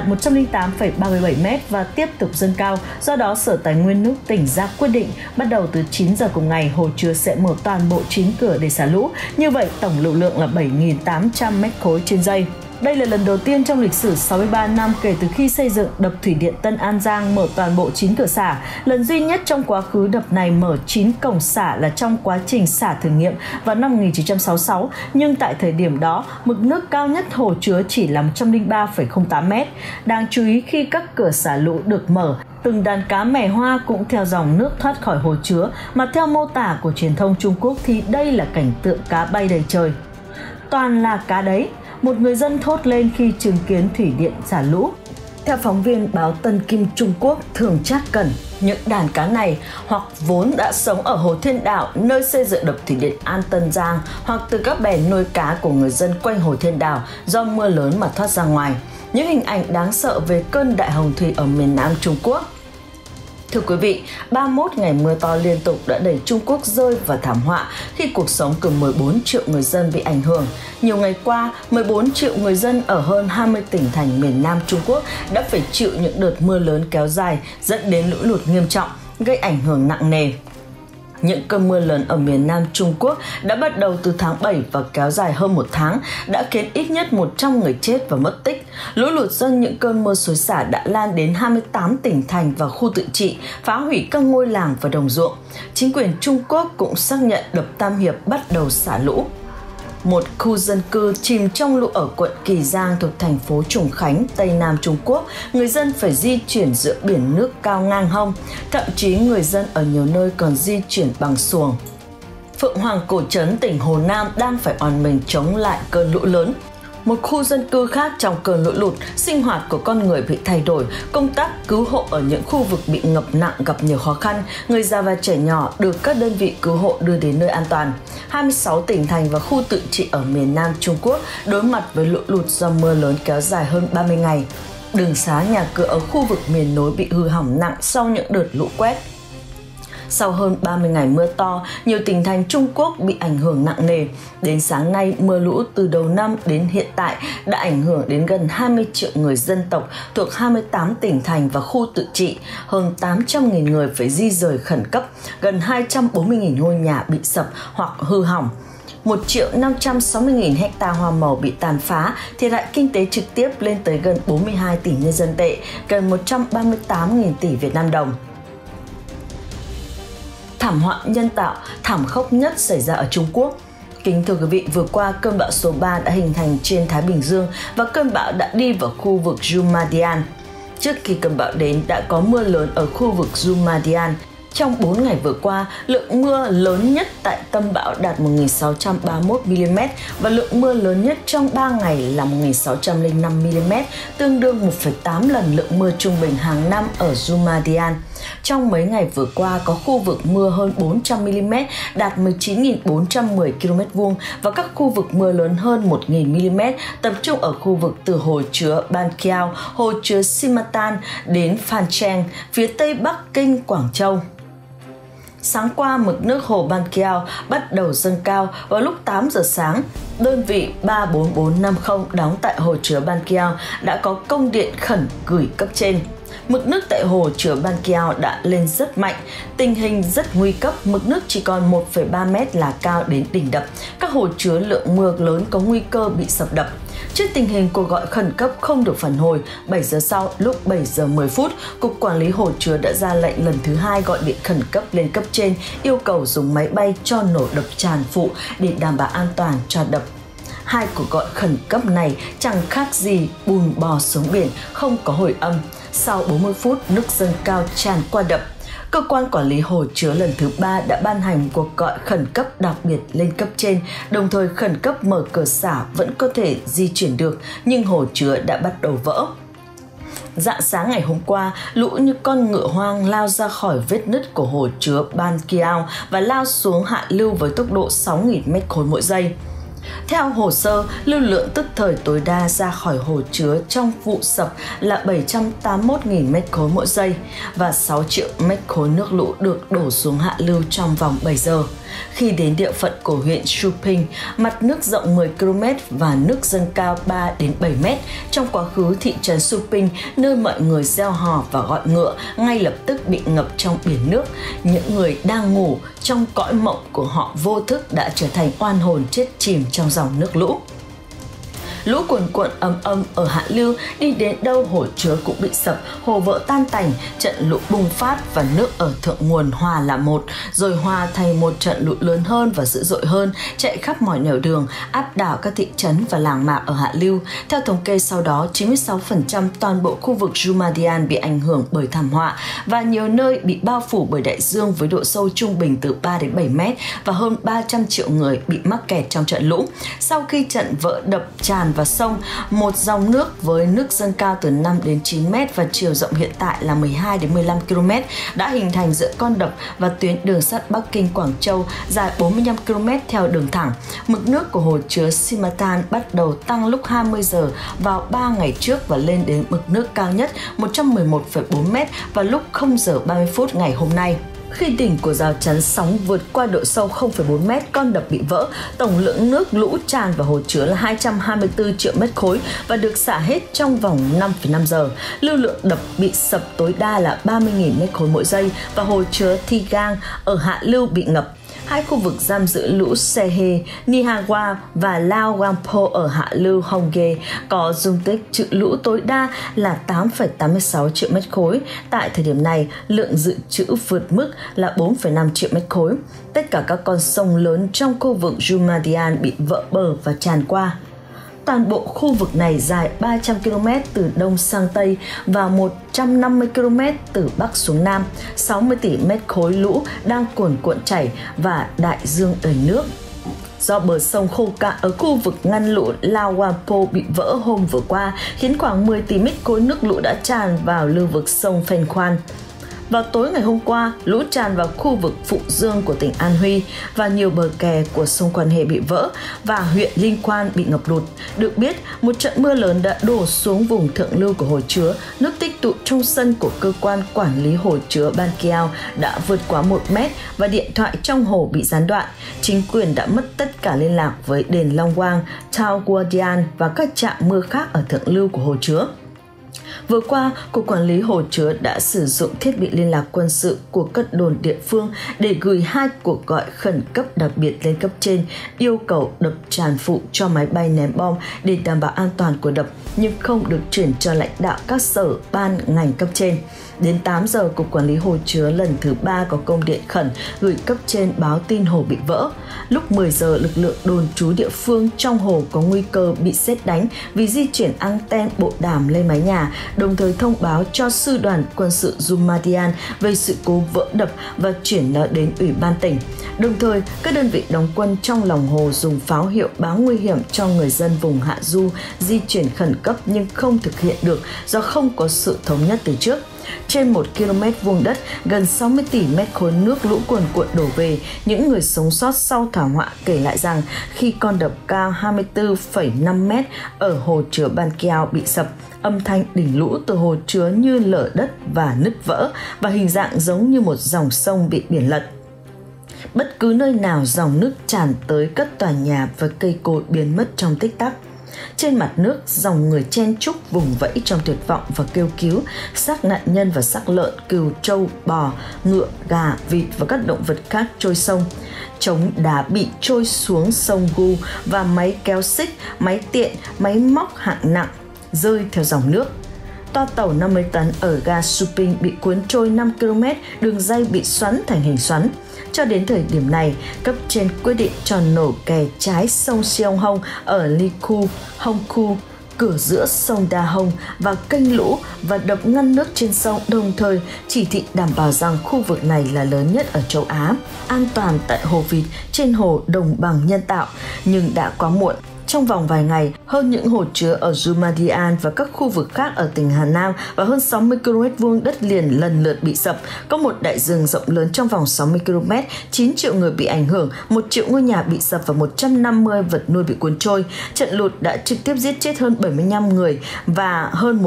108,37 m và tiếp tục dâng cao. Do đó, Sở Tài nguyên nước tỉnh ra quyết định bắt đầu từ 9 giờ cùng ngày, hồ chứa sẽ mở toàn bộ 9 cửa để xả lũ. Như vậy, tổng lưu lượng là 7.800 m khối trên giây. Đây là lần đầu tiên trong lịch sử 63 năm kể từ khi xây dựng đập thủy điện Tân An Giang mở toàn bộ 9 cửa xả. Lần duy nhất trong quá khứ đập này mở 9 cổng xả là trong quá trình xả thử nghiệm vào năm 1966, nhưng tại thời điểm đó, mực nước cao nhất hồ chứa chỉ là 103,08 m. Đáng chú ý khi các cửa xả lũ được mở, từng đàn cá mè hoa cũng theo dòng nước thoát khỏi hồ chứa, mà theo mô tả của truyền thông Trung Quốc thì đây là cảnh tượng cá bay đầy trời. Toàn là cá đấy, một người dân thốt lên khi chứng kiến thủy điện xả lũ. Theo phóng viên báo Tân Kim Trung Quốc Thường Trác Cẩn, những đàn cá này hoặc vốn đã sống ở Hồ Thiên Đảo, nơi xây dựng đập thủy điện An Tân Giang, hoặc từ các bè nuôi cá của người dân quanh Hồ Thiên Đảo do mưa lớn mà thoát ra ngoài. Những hình ảnh đáng sợ về cơn đại hồng thủy ở miền Nam Trung Quốc. Thưa quý vị, 31 ngày mưa to liên tục đã đẩy Trung Quốc rơi vào thảm họa khi cuộc sống của 14 triệu người dân bị ảnh hưởng. Nhiều ngày qua, 14 triệu người dân ở hơn 20 tỉnh thành miền Nam Trung Quốc đã phải chịu những đợt mưa lớn kéo dài dẫn đến lũ lụt nghiêm trọng, gây ảnh hưởng nặng nề. Những cơn mưa lớn ở miền Nam Trung Quốc đã bắt đầu từ tháng 7 và kéo dài hơn một tháng, đã khiến ít nhất 100 người chết và mất tích. Lũ lụt do những cơn mưa xối xả đã lan đến 28 tỉnh thành và khu tự trị, phá hủy các ngôi làng và đồng ruộng. Chính quyền Trung Quốc cũng xác nhận đập Tam Hiệp bắt đầu xả lũ. Một khu dân cư chìm trong lũ ở quận Kỳ Giang thuộc thành phố Trùng Khánh, Tây Nam Trung Quốc. Người dân phải di chuyển giữa biển nước cao ngang hông. Thậm chí người dân ở nhiều nơi còn di chuyển bằng xuồng. Phượng Hoàng Cổ Trấn, tỉnh Hồ Nam đang phải oằn mình chống lại cơn lũ lớn. Một khu dân cư khác trong cơn lũ lụt, sinh hoạt của con người bị thay đổi, công tác cứu hộ ở những khu vực bị ngập nặng gặp nhiều khó khăn, người già và trẻ nhỏ được các đơn vị cứu hộ đưa đến nơi an toàn. 26 tỉnh thành và khu tự trị ở miền Nam Trung Quốc đối mặt với lũ lụt do mưa lớn kéo dài hơn 30 ngày. Đường xá, nhà cửa ở khu vực miền núi bị hư hỏng nặng sau những đợt lũ quét. Sau hơn 30 ngày mưa to, nhiều tỉnh thành Trung Quốc bị ảnh hưởng nặng nề. Đến sáng nay, mưa lũ từ đầu năm đến hiện tại đã ảnh hưởng đến gần 20 triệu người dân tộc thuộc 28 tỉnh thành và khu tự trị. Hơn 800.000 người phải di rời khẩn cấp, gần 240.000 ngôi nhà bị sập hoặc hư hỏng. 1.560.000 hecta hoa màu bị tàn phá, thiệt hại kinh tế trực tiếp lên tới gần 42 tỷ nhân dân tệ, gần 138.000 tỷ Việt Nam đồng. thảm họa nhân tạo thảm khốc nhất xảy ra ở Trung Quốc. Kính thưa quý vị, vừa qua cơn bão số 3 đã hình thành trên Thái Bình Dương và cơn bão đã đi vào khu vực Jumadian. Trước khi cơn bão đến đã có mưa lớn ở khu vực Jumadian. Trong 4 ngày vừa qua, lượng mưa lớn nhất tại tâm bão đạt 1.631 mm và lượng mưa lớn nhất trong 3 ngày là 1.605 mm, tương đương 1,8 lần lượng mưa trung bình hàng năm ở Jumadian. Trong mấy ngày vừa qua có khu vực mưa hơn 400 mm đạt 19.410 km2 và các khu vực mưa lớn hơn 1.000 mm tập trung ở khu vực từ hồ chứa Ban Kiao, hồ chứa Simatan đến Phan Cheng, phía tây Bắc Kinh, Quảng Châu. Sáng qua, mực nước hồ Ban Kiao bắt đầu dâng cao vào lúc 8 giờ sáng. Đơn vị 34450 đóng tại hồ chứa Ban Kiao đã có công điện khẩn gửi cấp trên. Mực nước tại hồ chứa Ban Kiao đã lên rất mạnh, tình hình rất nguy cấp, mực nước chỉ còn 1,3 mét là cao đến đỉnh đập. Các hồ chứa lượng mưa lớn có nguy cơ bị sập đập. Trước tình hình cuộc gọi khẩn cấp không được phản hồi, 7 giờ sau, lúc 7 giờ 10 phút, Cục Quản lý Hồ chứa đã ra lệnh lần thứ 2 gọi điện khẩn cấp lên cấp trên, yêu cầu dùng máy bay cho nổ đập tràn phụ để đảm bảo an toàn cho đập. Hai cuộc gọi khẩn cấp này chẳng khác gì bùn bò xuống biển, không có hồi âm. Sau 40 phút, nước dâng cao tràn qua đập. Cơ quan quản lý hồ chứa lần thứ 3 đã ban hành cuộc gọi khẩn cấp đặc biệt lên cấp trên, đồng thời khẩn cấp mở cửa xả vẫn có thể di chuyển được, nhưng hồ chứa đã bắt đầu vỡ. Rạng sáng ngày hôm qua, lũ như con ngựa hoang lao ra khỏi vết nứt của hồ chứa Ban Kiao và lao xuống hạ lưu với tốc độ 6.000 m3 mỗi giây. Theo hồ sơ, lưu lượng tức thời tối đa ra khỏi hồ chứa trong vụ sập là 781.000 m3 mỗi giây và 6 triệu m3 nước lũ được đổ xuống hạ lưu trong vòng 7 giờ. Khi đến địa phận của huyện Chuping, mặt nước rộng 10 km và nước dâng cao 3 đến 7 m. Trong quá khứ, thị trấn Chuping, nơi mọi người reo hò và gọi ngựa, ngay lập tức bị ngập trong biển nước. Những người đang ngủ trong cõi mộng của họ vô thức đã trở thành oan hồn chết chìm trong dòng nước lũ. Lũ cuồn cuộn ầm ầm ở hạ lưu, đi đến đâu hồ chứa cũng bị sập, hồ vỡ tan tành, trận lũ bùng phát và nước ở thượng nguồn hòa là một, rồi hòa thành một trận lũ lớn hơn và dữ dội hơn, chạy khắp mọi nẻo đường, áp đảo các thị trấn và làng mạc ở hạ lưu. Theo thống kê sau đó, 96% toàn bộ khu vực Jumadian bị ảnh hưởng bởi thảm họa và nhiều nơi bị bao phủ bởi đại dương với độ sâu trung bình từ 3 đến 7 mét và hơn 300 triệu người bị mắc kẹt trong trận lũ. Sau khi trận vỡ đập tràn và sông, một dòng nước với nước dâng cao từ 5 đến 9 mét và chiều rộng hiện tại là 12 đến 15 km đã hình thành giữa con đập và tuyến đường sắt Bắc Kinh Quảng Châu dài 45 km theo đường thẳng. Mực nước của hồ chứa Simatan bắt đầu tăng lúc 20 giờ vào 3 ngày trước và lên đến mực nước cao nhất 111,4 m vào lúc 0 giờ 30 phút ngày hôm nay. Khi đỉnh của rào chắn sóng vượt qua độ sâu 0,4 m, con đập bị vỡ, tổng lượng nước lũ tràn vào hồ chứa là 224 triệu mét khối và được xả hết trong vòng 5,5 giờ. Lưu lượng đập bị sập tối đa là 30.000 m3 mỗi giây và hồ chứa Thigang ở hạ lưu bị ngập. Hai khu vực giam giữ lũ Sehe, Nihawa và Lao Wampo ở hạ lưu Hongge có dung tích trữ lũ tối đa là 8,86 triệu mét khối. Tại thời điểm này, lượng dự trữ vượt mức là 4,5 triệu mét khối. Tất cả các con sông lớn trong khu vực Jumadian bị vỡ bờ và tràn qua. Toàn bộ khu vực này dài 300 km từ đông sang tây và 150 km từ bắc xuống nam. 60 tỷ mét khối lũ đang cuồn cuộn chảy và đại dương đầy nước. Do bờ sông khô cạn ở khu vực ngăn lũ Lao Wampo bị vỡ hôm vừa qua, khiến khoảng 10 tỷ mét khối nước lũ đã tràn vào lưu vực sông Phèn Khoan. Vào tối ngày hôm qua, lũ tràn vào khu vực Phụ Dương của tỉnh An Huy và nhiều bờ kè của sông Quan Hệ bị vỡ và huyện Linh Quan bị ngập lụt. Được biết, một trận mưa lớn đã đổ xuống vùng thượng lưu của hồ chứa. Nước tích tụ trong sân của cơ quan quản lý hồ chứa Ban Kiao đã vượt quá 1 mét và điện thoại trong hồ bị gián đoạn. Chính quyền đã mất tất cả liên lạc với đền Long Quang, Tao Guardian và các trạm mưa khác ở thượng lưu của hồ chứa. Vừa qua, Cục Quản lý Hồ chứa đã sử dụng thiết bị liên lạc quân sự của các đồn địa phương để gửi 2 cuộc gọi khẩn cấp đặc biệt lên cấp trên, yêu cầu đập tràn phụ cho máy bay ném bom để đảm bảo an toàn của đập, nhưng không được chuyển cho lãnh đạo các sở ban ngành cấp trên. Đến 8 giờ, Cục Quản lý Hồ chứa lần thứ 3 có công điện khẩn gửi cấp trên báo tin hồ bị vỡ. Lúc 10 giờ, lực lượng đồn trú địa phương trong hồ có nguy cơ bị sét đánh vì di chuyển anten bộ đàm lên mái nhà, đồng thời thông báo cho Sư đoàn quân sự Zumadian về sự cố vỡ đập và chuyển nó đến Ủy ban tỉnh. Đồng thời, các đơn vị đóng quân trong lòng hồ dùng pháo hiệu báo nguy hiểm cho người dân vùng hạ du di chuyển khẩn cấp nhưng không thực hiện được do không có sự thống nhất từ trước. Trên 1 km vuông đất, gần 60 tỷ mét khối nước lũ cuồn cuộn đổ về. Những người sống sót sau thảm họa kể lại rằng khi con đập cao 24,5 mét ở hồ chứa Ban Kiao bị sập, âm thanh đỉnh lũ từ hồ chứa như lở đất và nứt vỡ và hình dạng giống như một dòng sông bị biển lật. Bất cứ nơi nào dòng nước tràn tới các tòa nhà và cây cối biến mất trong tích tắc. Trên mặt nước, dòng người chen chúc vùng vẫy trong tuyệt vọng và kêu cứu. Xác nạn nhân và xác lợn, cừu, trâu, bò, ngựa, gà, vịt và các động vật khác trôi sông. Trống đá bị trôi xuống sông Gu và máy kéo xích, máy tiện, máy móc hạng nặng rơi theo dòng nước. Toa tàu 50 tấn ở ga Suping bị cuốn trôi 5 km, đường ray bị xoắn thành hình xoắn. Cho đến thời điểm này, cấp trên quyết định cho nổ kè trái sông Siong Hong ở Liku, Hongku, cửa giữa sông Da Hong và kênh lũ và đập ngăn nước trên sông, đồng thời chỉ thị đảm bảo rằng khu vực này là lớn nhất ở châu Á, an toàn tại hồ vịt trên hồ đồng bằng nhân tạo, nhưng đã quá muộn. Trong vòng vài ngày, hơn những hồ chứa ở Zumadian và các khu vực khác ở tỉnh Hà Nam và hơn 60 km vuông đất liền lần lượt bị sập. Có một đại dương rộng lớn trong vòng 60 km, 9 triệu người bị ảnh hưởng, 1 triệu ngôi nhà bị sập và 150 vật nuôi bị cuốn trôi. Trận lụt đã trực tiếp giết chết hơn 75 người và hơn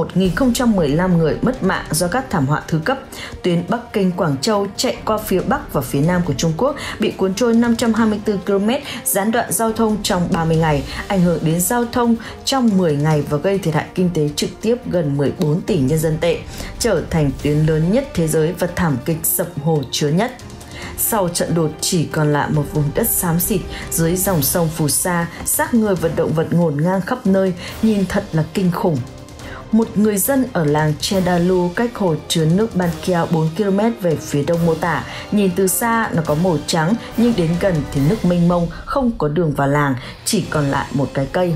1.015 người mất mạng do các thảm họa thứ cấp. Tuyến Bắc Kinh Quảng Châu chạy qua phía Bắc và phía Nam của Trung Quốc bị cuốn trôi 524 km, gián đoạn giao thông trong 30 ngày. Ảnh hưởng đến giao thông trong 10 ngày và gây thiệt hại kinh tế trực tiếp gần 14 tỷ nhân dân tệ, trở thành tuyến lớn nhất thế giới và thảm kịch sập hồ chứa nhất. Sau trận lụt chỉ còn lại một vùng đất xám xịt dưới dòng sông phù sa, xác người và động vật ngổn ngang khắp nơi, nhìn thật là kinh khủng. Một người dân ở làng Chedalu cách hồ chứa nước Ban Kiao 4 km về phía đông mô tả, nhìn từ xa nó có màu trắng nhưng đến gần thì nước mênh mông, không có đường vào làng, chỉ còn lại một cái cây.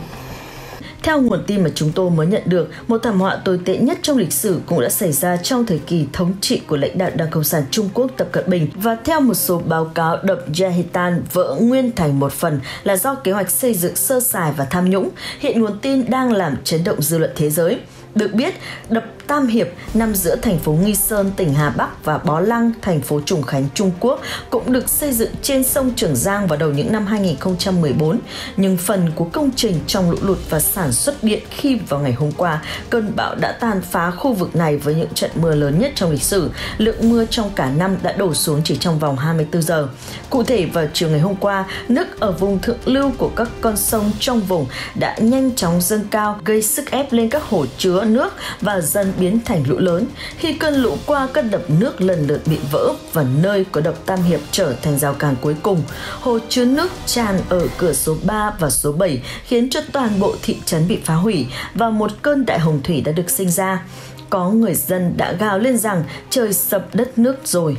Theo nguồn tin mà chúng tôi mới nhận được, một thảm họa tồi tệ nhất trong lịch sử cũng đã xảy ra trong thời kỳ thống trị của lãnh đạo Đảng Cộng sản Trung Quốc Tập Cận Bình. Và theo một số báo cáo, đập Yahitan vỡ nguyên thành một phần là do kế hoạch xây dựng sơ sài và tham nhũng. Hiện nguồn tin đang làm chấn động dư luận thế giới. Được biết, đập Tam Hiệp nằm giữa thành phố Nghi Sơn, tỉnh Hà Bắc và Bó Lăng, thành phố Trùng Khánh, Trung Quốc, cũng được xây dựng trên sông Trường Giang vào đầu những năm 2014. Nhưng phần của công trình trong lũ lụt và sản xuất điện khi vào ngày hôm qua, cơn bão đã tàn phá khu vực này với những trận mưa lớn nhất trong lịch sử. Lượng mưa trong cả năm đã đổ xuống chỉ trong vòng 24 giờ. Cụ thể, vào chiều ngày hôm qua, nước ở vùng thượng lưu của các con sông trong vùng đã nhanh chóng dâng cao, gây sức ép lên các hồ chứa nước và dần biến thành lũ lớn. Khi cơn lũ qua, các đập nước lần lượt bị vỡ và nơi có đập Tam Hiệp trở thành rào cản cuối cùng. Hồ chứa nước tràn ở cửa số 3 và số 7 khiến cho toàn bộ thị trấn bị phá hủy và một cơn đại hồng thủy đã được sinh ra. Có người dân đã gào lên rằng trời sập đất nước rồi.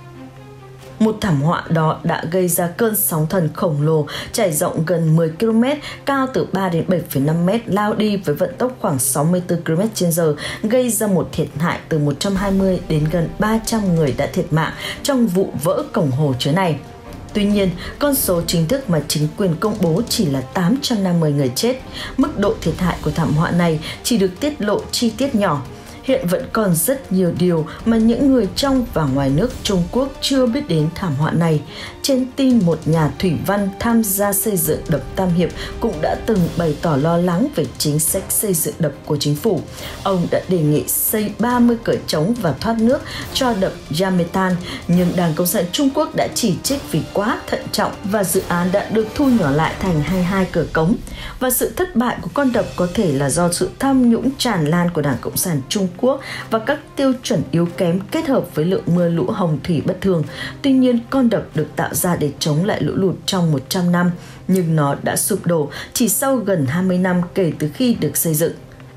Một thảm họa đó đã gây ra cơn sóng thần khổng lồ trải rộng gần 10 km, cao từ 3 đến 7,5 m, lao đi với vận tốc khoảng 64 km/h, gây ra một thiệt hại từ 120 đến gần 300 người đã thiệt mạng trong vụ vỡ cổng hồ chứa này. Tuy nhiên, con số chính thức mà chính quyền công bố chỉ là 850 người chết. Mức độ thiệt hại của thảm họa này chỉ được tiết lộ chi tiết nhỏ. Hiện vẫn còn rất nhiều điều mà những người trong và ngoài nước Trung Quốc chưa biết đến thảm họa này. Trên tin, một nhà thủy văn tham gia xây dựng đập Tam Hiệp cũng đã từng bày tỏ lo lắng về chính sách xây dựng đập của chính phủ. Ông đã đề nghị xây 30 cửa trống và thoát nước cho đập Yametan, nhưng Đảng Cộng sản Trung Quốc đã chỉ trích vì quá thận trọng và dự án đã được thu nhỏ lại thành 22 cửa cống. Và sự thất bại của con đập có thể là do sự tham nhũng tràn lan của Đảng Cộng sản Trung Quốc và các tiêu chuẩn yếu kém kết hợp với lượng mưa lũ hồng thủy bất thường. Tuy nhiên, con đập được tạo ra để chống lại lũ lụt trong 100 năm, nhưng nó đã sụp đổ chỉ sau gần 20 năm kể từ khi được xây dựng.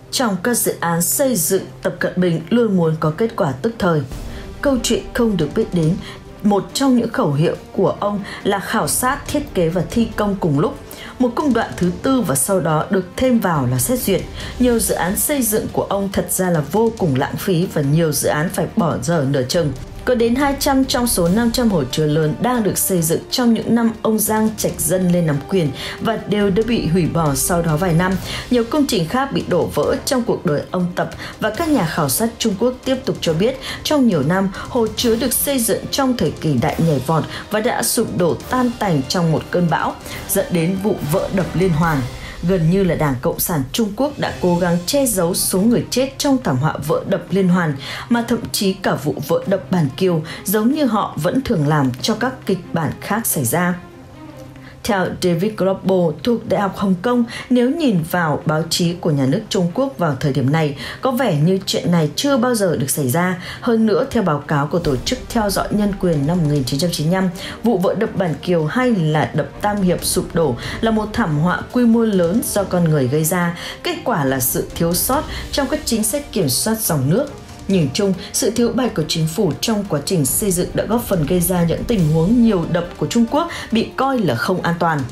Trong các dự án xây dựng, Tập Cận Bình luôn muốn có kết quả tức thời. Câu chuyện không được biết đến, một trong những khẩu hiệu của ông là khảo sát, thiết kế và thi công cùng lúc. Một công đoạn thứ tư và sau đó được thêm vào là xét duyệt. Nhiều dự án xây dựng của ông thật ra là vô cùng lãng phí và nhiều dự án phải bỏ dở nửa chừng. Có đến 200 trong số 500 hồ chứa lớn đang được xây dựng trong những năm ông Giang Trạch Dân lên nắm quyền và đều đã bị hủy bỏ sau đó vài năm. Nhiều công trình khác bị đổ vỡ trong cuộc đời ông Tập và các nhà khảo sát Trung Quốc tiếp tục cho biết trong nhiều năm, hồ chứa được xây dựng trong thời kỳ đại nhảy vọt và đã sụp đổ tan tành trong một cơn bão, dẫn đến vụ vỡ đập liên hoàn. Gần như là Đảng Cộng sản Trung Quốc đã cố gắng che giấu số người chết trong thảm họa vỡ đập liên hoàn, mà thậm chí cả vụ vỡ đập Bản Kiều giống như họ vẫn thường làm cho các kịch bản khác xảy ra. Theo David Global thuộc Đại học Hồng Kông, nếu nhìn vào báo chí của nhà nước Trung Quốc vào thời điểm này, có vẻ như chuyện này chưa bao giờ được xảy ra. Hơn nữa, theo báo cáo của Tổ chức Theo dõi Nhân quyền năm 1995, vụ vỡ đập Bản Kiều hay là đập Tam Hiệp sụp đổ là một thảm họa quy mô lớn do con người gây ra. Kết quả là sự thiếu sót trong các chính sách kiểm soát dòng nước. Nhìn chung, sự thiếu bài của chính phủ trong quá trình xây dựng đã góp phần gây ra những tình huống nhiều đập của Trung Quốc bị coi là không an toàn.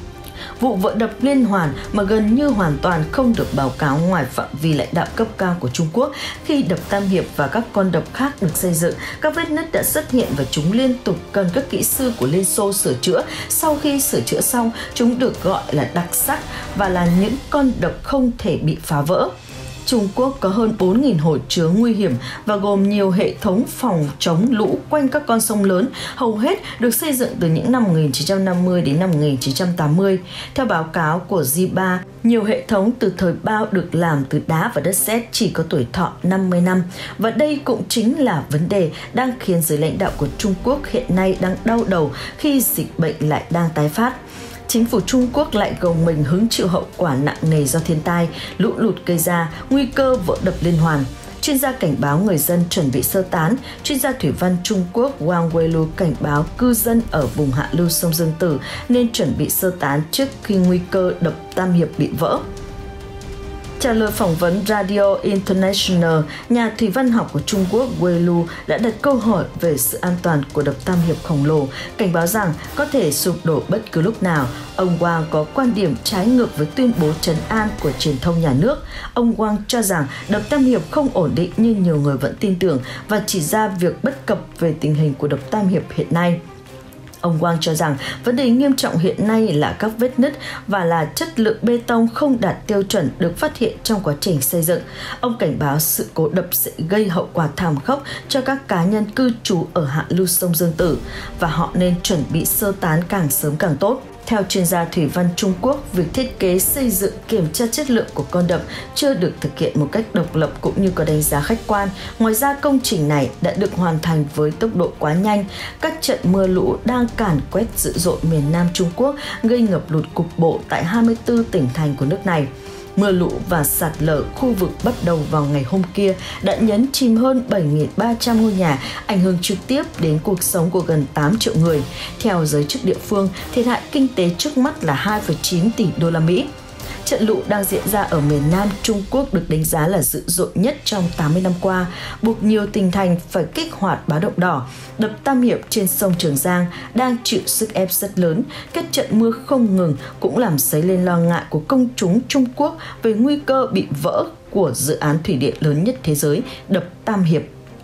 Vụ vỡ đập liên hoàn mà gần như hoàn toàn không được báo cáo ngoài phạm vi lãnh đạo cấp cao của Trung Quốc. Khi đập Tam Hiệp và các con đập khác được xây dựng, các vết nứt đã xuất hiện và chúng liên tục cần các kỹ sư của Liên Xô sửa chữa. Sau khi sửa chữa xong, chúng được gọi là đặc sắc và là những con đập không thể bị phá vỡ. Trung Quốc có hơn 4.000 hồ chứa nguy hiểm và gồm nhiều hệ thống phòng chống lũ quanh các con sông lớn, hầu hết được xây dựng từ những năm 1950 đến năm 1980. Theo báo cáo của G3, nhiều hệ thống từ thời Mao được làm từ đá và đất sét chỉ có tuổi thọ 50 năm. Và đây cũng chính là vấn đề đang khiến giới lãnh đạo của Trung Quốc hiện nay đang đau đầu khi dịch bệnh lại đang tái phát. Chính phủ Trung Quốc lại gồng mình hứng chịu hậu quả nặng nề do thiên tai, lũ lụt gây ra, nguy cơ vỡ đập liên hoàn. Chuyên gia cảnh báo người dân chuẩn bị sơ tán. Chuyên gia thủy văn Trung Quốc Wang Weilu cảnh báo cư dân ở vùng hạ lưu sông Dương Tử nên chuẩn bị sơ tán trước khi nguy cơ đập Tam Hiệp bị vỡ. Trả lời phỏng vấn Radio International, nhà thủy văn học của Trung Quốc Weilu đã đặt câu hỏi về sự an toàn của đập Tam Hiệp khổng lồ, cảnh báo rằng có thể sụp đổ bất cứ lúc nào. Ông Wang có quan điểm trái ngược với tuyên bố trấn an của truyền thông nhà nước. Ông Wang cho rằng đập Tam Hiệp không ổn định như nhiều người vẫn tin tưởng và chỉ ra việc bất cập về tình hình của đập Tam Hiệp hiện nay. Ông Wang cho rằng vấn đề nghiêm trọng hiện nay là các vết nứt và là chất lượng bê tông không đạt tiêu chuẩn được phát hiện trong quá trình xây dựng. Ông cảnh báo sự cố đập sẽ gây hậu quả thảm khốc cho các cá nhân cư trú ở hạ lưu sông Dương Tử và họ nên chuẩn bị sơ tán càng sớm càng tốt. Theo chuyên gia thủy văn Trung Quốc, việc thiết kế, xây dựng, kiểm tra chất lượng của con đập chưa được thực hiện một cách độc lập cũng như có đánh giá khách quan. Ngoài ra, công trình này đã được hoàn thành với tốc độ quá nhanh. Các trận mưa lũ đang càn quét dữ dội miền Nam Trung Quốc, gây ngập lụt cục bộ tại 24 tỉnh thành của nước này. Mưa lũ và sạt lở khu vực bắt đầu vào ngày hôm kia đã nhấn chìm hơn 7.300 ngôi nhà, ảnh hưởng trực tiếp đến cuộc sống của gần 8 triệu người. Theo giới chức địa phương, thiệt hại kinh tế trước mắt là 2,9 tỷ đô la Mỹ. Trận lũ đang diễn ra ở miền Nam Trung Quốc được đánh giá là dữ dội nhất trong 80 năm qua, buộc nhiều tỉnh thành phải kích hoạt báo động đỏ. Đập Tam Hiệp trên sông Trường Giang đang chịu sức ép rất lớn. Các trận mưa không ngừng cũng làm dấy lên lo ngại của công chúng Trung Quốc về nguy cơ bị vỡ của dự án thủy điện lớn nhất thế giới, đập Tam Hiệp.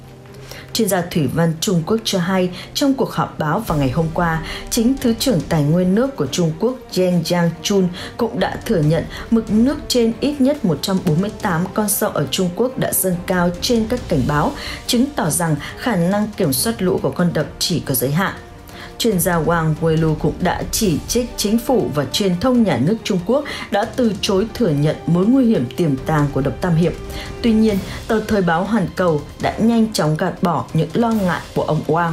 Chuyên gia thủy văn Trung Quốc cho hay trong cuộc họp báo vào ngày hôm qua, chính Thứ trưởng Tài nguyên nước của Trung Quốc Zheng Jiangchun cũng đã thừa nhận mực nước trên ít nhất 148 con sông ở Trung Quốc đã dâng cao trên các cảnh báo, chứng tỏ rằng khả năng kiểm soát lũ của con đập chỉ có giới hạn. Chuyên gia Wang Weilu cũng đã chỉ trích chính phủ và truyền thông nhà nước Trung Quốc đã từ chối thừa nhận mối nguy hiểm tiềm tàng của đập Tam Hiệp. Tuy nhiên, tờ Thời báo Hoàn Cầu đã nhanh chóng gạt bỏ những lo ngại của ông Wang.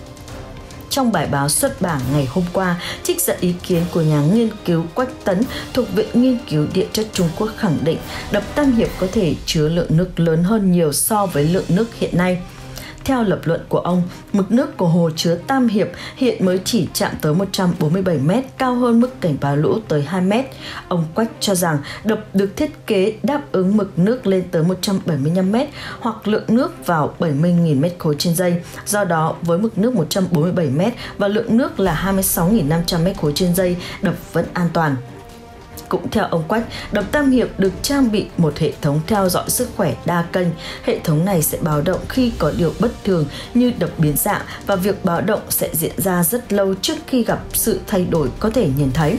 Trong bài báo xuất bản ngày hôm qua, trích dẫn ý kiến của nhà nghiên cứu Quách Tấn thuộc Viện Nghiên cứu Địa chất Trung Quốc khẳng định đập Tam Hiệp có thể chứa lượng nước lớn hơn nhiều so với lượng nước hiện nay. Theo lập luận của ông, mực nước của hồ chứa Tam Hiệp hiện mới chỉ chạm tới 147 m, cao hơn mức cảnh báo lũ tới 2 m. Ông Quách cho rằng đập được thiết kế đáp ứng mực nước lên tới 175 m hoặc lượng nước vào 70.000 m3 trên giây. Do đó, với mực nước 147 m và lượng nước là 26.500 m3 trên giây, đập vẫn an toàn. Cũng theo ông Quách, đập Tam Hiệp được trang bị một hệ thống theo dõi sức khỏe đa kênh. Hệ thống này sẽ báo động khi có điều bất thường như đập biến dạng và việc báo động sẽ diễn ra rất lâu trước khi gặp sự thay đổi có thể nhìn thấy.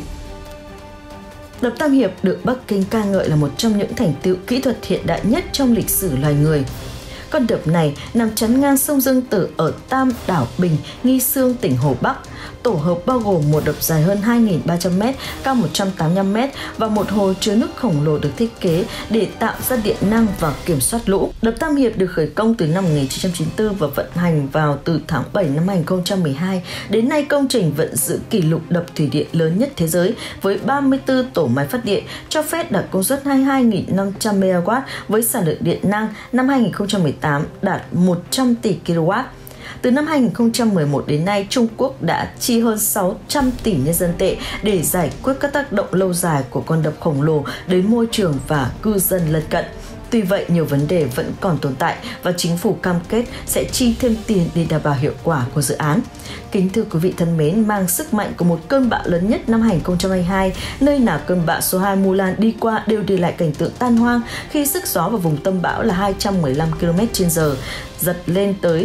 Đập Tam Hiệp được Bắc Kinh ca ngợi là một trong những thành tựu kỹ thuật hiện đại nhất trong lịch sử loài người. Con đập này nằm chắn ngang sông Dương Tử ở Tam Đảo Bình, Nghi Sương, tỉnh Hồ Bắc. Tổ hợp bao gồm một đập dài hơn 2.300 m, cao 185 m và một hồ chứa nước khổng lồ được thiết kế để tạo ra điện năng và kiểm soát lũ. Đập Tam Hiệp được khởi công từ năm 1994 và vận hành vào từ tháng 7 năm 2012. Đến nay, công trình vẫn giữ kỷ lục đập thủy điện lớn nhất thế giới với 34 tổ máy phát điện, cho phép đạt công suất 22.500 MW với sản lượng điện năng năm 2018 đạt 100 tỷ kW. Từ năm 2011 đến nay, Trung Quốc đã chi hơn 600 tỷ nhân dân tệ để giải quyết các tác động lâu dài của con đập khổng lồ đến môi trường và cư dân lân cận. Tuy vậy, nhiều vấn đề vẫn còn tồn tại và chính phủ cam kết sẽ chi thêm tiền để đảm bảo hiệu quả của dự án. Kính thưa quý vị thân mến, mang sức mạnh của một cơn bão lớn nhất năm 2022, nơi nào cơn bão số 2 Mulan đi qua đều để lại cảnh tượng tan hoang khi sức gió vào vùng tâm bão là 215 km/h, giật lên tới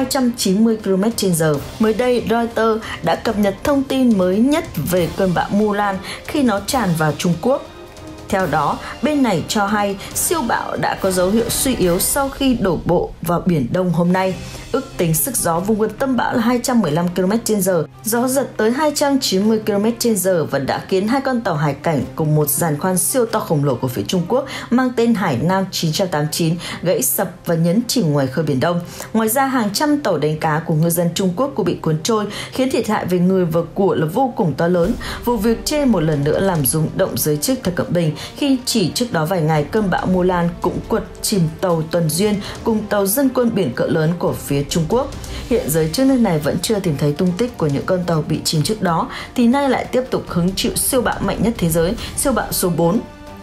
290 km/h. Mới đây, Reuters đã cập nhật thông tin mới nhất về cơn bão Mulan khi nó tràn vào Trung Quốc. Theo đó, bên này cho hay siêu bão đã có dấu hiệu suy yếu sau khi đổ bộ vào Biển Đông hôm nay. Ước tính sức gió vùng gần tâm bão là 215 km/h, gió giật tới 290 km/h và đã khiến hai con tàu hải cảnh cùng một giàn khoan siêu to khổng lồ của phía Trung Quốc mang tên Hải Nam 989 gãy sập và nhấn chìm ngoài khơi Biển Đông. Ngoài ra, hàng trăm tàu đánh cá của ngư dân Trung Quốc cũng bị cuốn trôi, khiến thiệt hại về người và của là vô cùng to lớn. Vụ việc trên một lần nữa làm rung động giới chức Tập Cận Bình khi chỉ trước đó vài ngày cơn bão Mulan cũng quật chìm tàu tuần duyên cùng tàu dân quân biển cỡ lớn của phía Trung Quốc. Hiện giới chức nước này vẫn chưa tìm thấy tung tích của những con tàu bị chìm trước đó, thì nay lại tiếp tục hứng chịu siêu bão mạnh nhất thế giới, siêu bão số 4.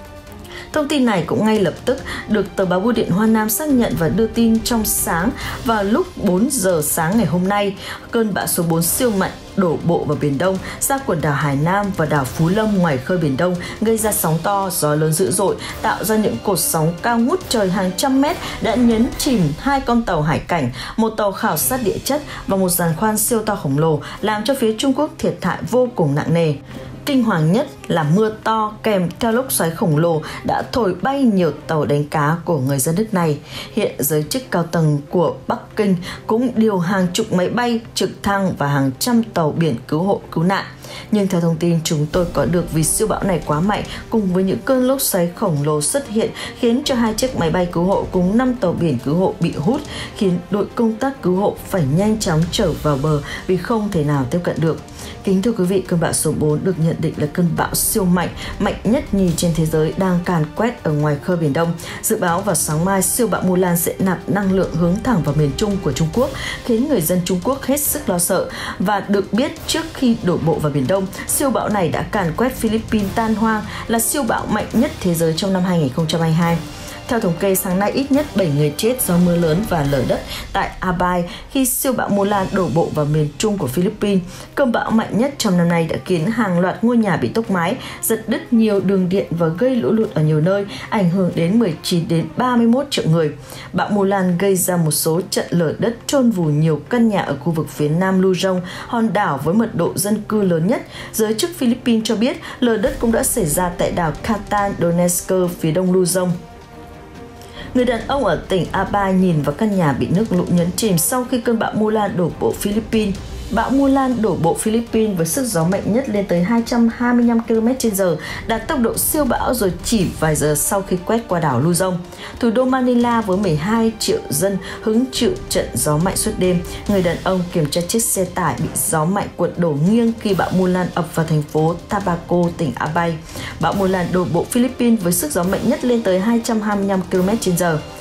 Thông tin này cũng ngay lập tức được tờ báo Bưu điện Hoa Nam xác nhận và đưa tin trong sáng vào lúc 4 giờ sáng ngày hôm nay. Cơn bão số 4 siêu mạnh đổ bộ vào Biển Đông, ra quần đảo Hải Nam và đảo Phú Lâm ngoài khơi Biển Đông, gây ra sóng to, gió lớn dữ dội, tạo ra những cột sóng cao ngút trời hàng trăm mét, đã nhấn chìm hai con tàu hải cảnh, một tàu khảo sát địa chất và một giàn khoan siêu to khổng lồ, làm cho phía Trung Quốc thiệt hại vô cùng nặng nề. Kinh hoàng nhất là mưa to kèm theo lốc xoáy khổng lồ đã thổi bay nhiều tàu đánh cá của người dân nước này. Hiện giới chức cao tầng của Bắc Kinh cũng điều hàng chục máy bay, trực thăng và hàng trăm tàu biển cứu hộ cứu nạn. Nhưng theo thông tin chúng tôi có được, vì siêu bão này quá mạnh cùng với những cơn lốc xoáy khổng lồ xuất hiện khiến cho 2 chiếc máy bay cứu hộ cùng 5 tàu biển cứu hộ bị hút, khiến đội công tác cứu hộ phải nhanh chóng trở vào bờ vì không thể nào tiếp cận được. Kính thưa quý vị, cơn bão số 4 được nhận định là cơn bão siêu mạnh, mạnh nhất nhì trên thế giới đang càn quét ở ngoài khơi Biển Đông. Dự báo vào sáng mai, siêu bão Mulan sẽ nạp năng lượng hướng thẳng vào miền Trung của Trung Quốc, khiến người dân Trung Quốc hết sức lo sợ. Và được biết, trước khi đổ bộ vào Biển Đông, siêu bão này đã càn quét Philippines tan hoang, là siêu bão mạnh nhất thế giới trong năm 2022. Theo thống kê, sáng nay ít nhất 7 người chết do mưa lớn và lở đất tại Albay khi siêu bão Mulan đổ bộ vào miền Trung của Philippines. Cơn bão mạnh nhất trong năm nay đã khiến hàng loạt ngôi nhà bị tốc mái, giật đứt nhiều đường điện và gây lũ lụt ở nhiều nơi, ảnh hưởng đến 19 đến 31 triệu người. Bão Mulan gây ra một số trận lở đất chôn vùi nhiều căn nhà ở khu vực phía nam Luzon, hòn đảo với mật độ dân cư lớn nhất. Giới chức Philippines cho biết lở đất cũng đã xảy ra tại đảo Catan Donesco phía đông Luzon. Người đàn ông ở tỉnh Albay nhìn vào căn nhà bị nước lũ nhấn chìm sau khi cơn bão Mulan đổ bộ Philippines. Bão Mulan đổ bộ Philippines với sức gió mạnh nhất lên tới 225 km/h, đạt tốc độ siêu bão rồi chỉ vài giờ sau khi quét qua đảo Luzon. Thủ đô Manila với 12 triệu dân hứng chịu trận gió mạnh suốt đêm. Người đàn ông kiểm tra chiếc xe tải bị gió mạnh cuột đổ nghiêng khi bão Mulan ập vào thành phố Tabaco, tỉnh Albay. Bão Mulan đổ bộ Philippines với sức gió mạnh nhất lên tới 225 km/h.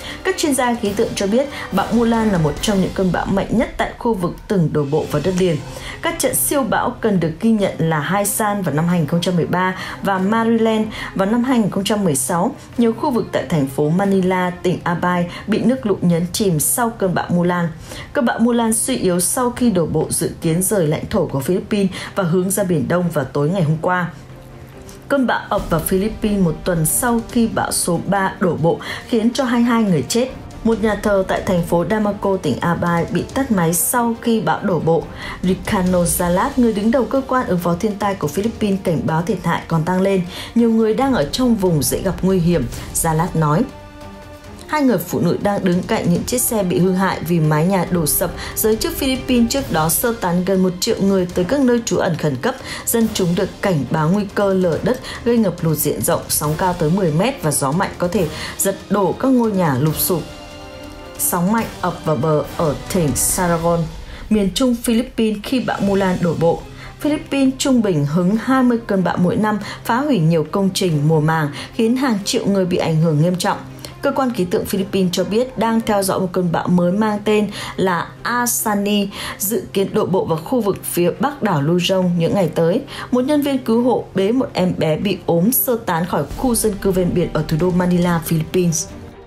Các chuyên gia khí tượng cho biết bão Mulan là một trong những cơn bão mạnh nhất tại khu vực từng đổ bộ vào đất liền. Các trận siêu bão cần được ghi nhận là Haiyan vào năm 2013 và Maryland vào năm 2016. Nhiều khu vực tại thành phố Manila, tỉnh Albay bị nước lũ nhấn chìm sau cơn bão Mulan. Cơn bão Mulan suy yếu sau khi đổ bộ, dự kiến rời lãnh thổ của Philippines và hướng ra Biển Đông vào tối ngày hôm qua. Cơn bão ập vào Philippines một tuần sau khi bão số 3 đổ bộ, khiến cho 22 người chết. Một nhà thờ tại thành phố Damaco, tỉnh Albay bị tắt máy sau khi bão đổ bộ. Ricardo Salas, người đứng đầu cơ quan ứng phó thiên tai của Philippines, cảnh báo thiệt hại còn tăng lên. Nhiều người đang ở trong vùng dễ gặp nguy hiểm, Salas nói. Hai người phụ nữ đang đứng cạnh những chiếc xe bị hư hại vì mái nhà đổ sập. Giới chức Philippines trước đó sơ tán gần 1 triệu người tới các nơi trú ẩn khẩn cấp. Dân chúng được cảnh báo nguy cơ lở đất gây ngập lụt diện rộng, sóng cao tới 10 mét và gió mạnh có thể giật đổ các ngôi nhà lụp sụp. Sóng mạnh ập vào bờ ở tỉnh Saragon, miền trung Philippines khi bão Mulan đổ bộ. Philippines trung bình hứng 20 cơn bão mỗi năm, phá hủy nhiều công trình mùa màng, khiến hàng triệu người bị ảnh hưởng nghiêm trọng. Cơ quan khí tượng Philippines cho biết đang theo dõi một cơn bão mới mang tên là Asani, dự kiến đổ bộ vào khu vực phía bắc đảo Luzon những ngày tới. Một nhân viên cứu hộ bế một em bé bị ốm sơ tán khỏi khu dân cư ven biển ở thủ đô Manila, Philippines.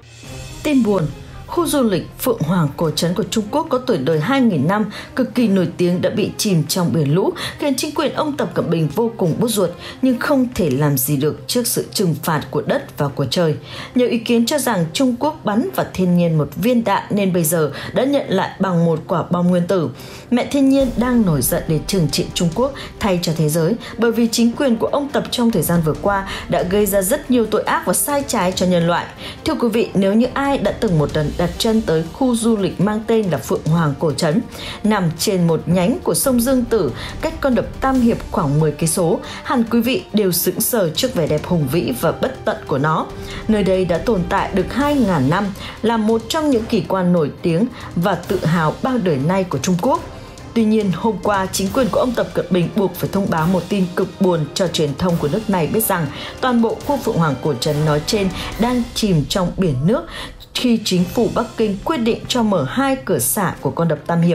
Tin buồn, khu du lịch Phượng Hoàng Cổ Trấn của Trung Quốc có tuổi đời 2.000 năm, cực kỳ nổi tiếng đã bị chìm trong biển lũ, khiến chính quyền ông Tập Cận Bình vô cùng bút ruột, nhưng không thể làm gì được trước sự trừng phạt của đất và của trời. Nhiều ý kiến cho rằng Trung Quốc bắn vào thiên nhiên một viên đạn nên bây giờ đã nhận lại bằng một quả bom nguyên tử. Mẹ thiên nhiên đang nổi giận để trừng trị Trung Quốc thay cho thế giới, bởi vì chính quyền của ông Tập trong thời gian vừa qua đã gây ra rất nhiều tội ác và sai trái cho nhân loại. Thưa quý vị, nếu như ai đã từng một lần đặt chân tới khu du lịch mang tên là Phượng Hoàng Cổ Trấn, nằm trên một nhánh của sông Dương Tử, cách con đập Tam Hiệp khoảng 10 cây số, hẳn quý vị đều sững sờ trước vẻ đẹp hùng vĩ và bất tận của nó. Nơi đây đã tồn tại được 2.000 năm, là một trong những kỳ quan nổi tiếng và tự hào bao đời nay của Trung Quốc. Tuy nhiên, hôm qua, chính quyền của ông Tập Cận Bình buộc phải thông báo một tin cực buồn cho truyền thông của nước này biết rằng toàn bộ khu Phượng Hoàng Cổ Trấn nói trên đang chìm trong biển nước khi chính phủ Bắc Kinh quyết định cho mở 2 cửa xả của con đập Tam Hiệp.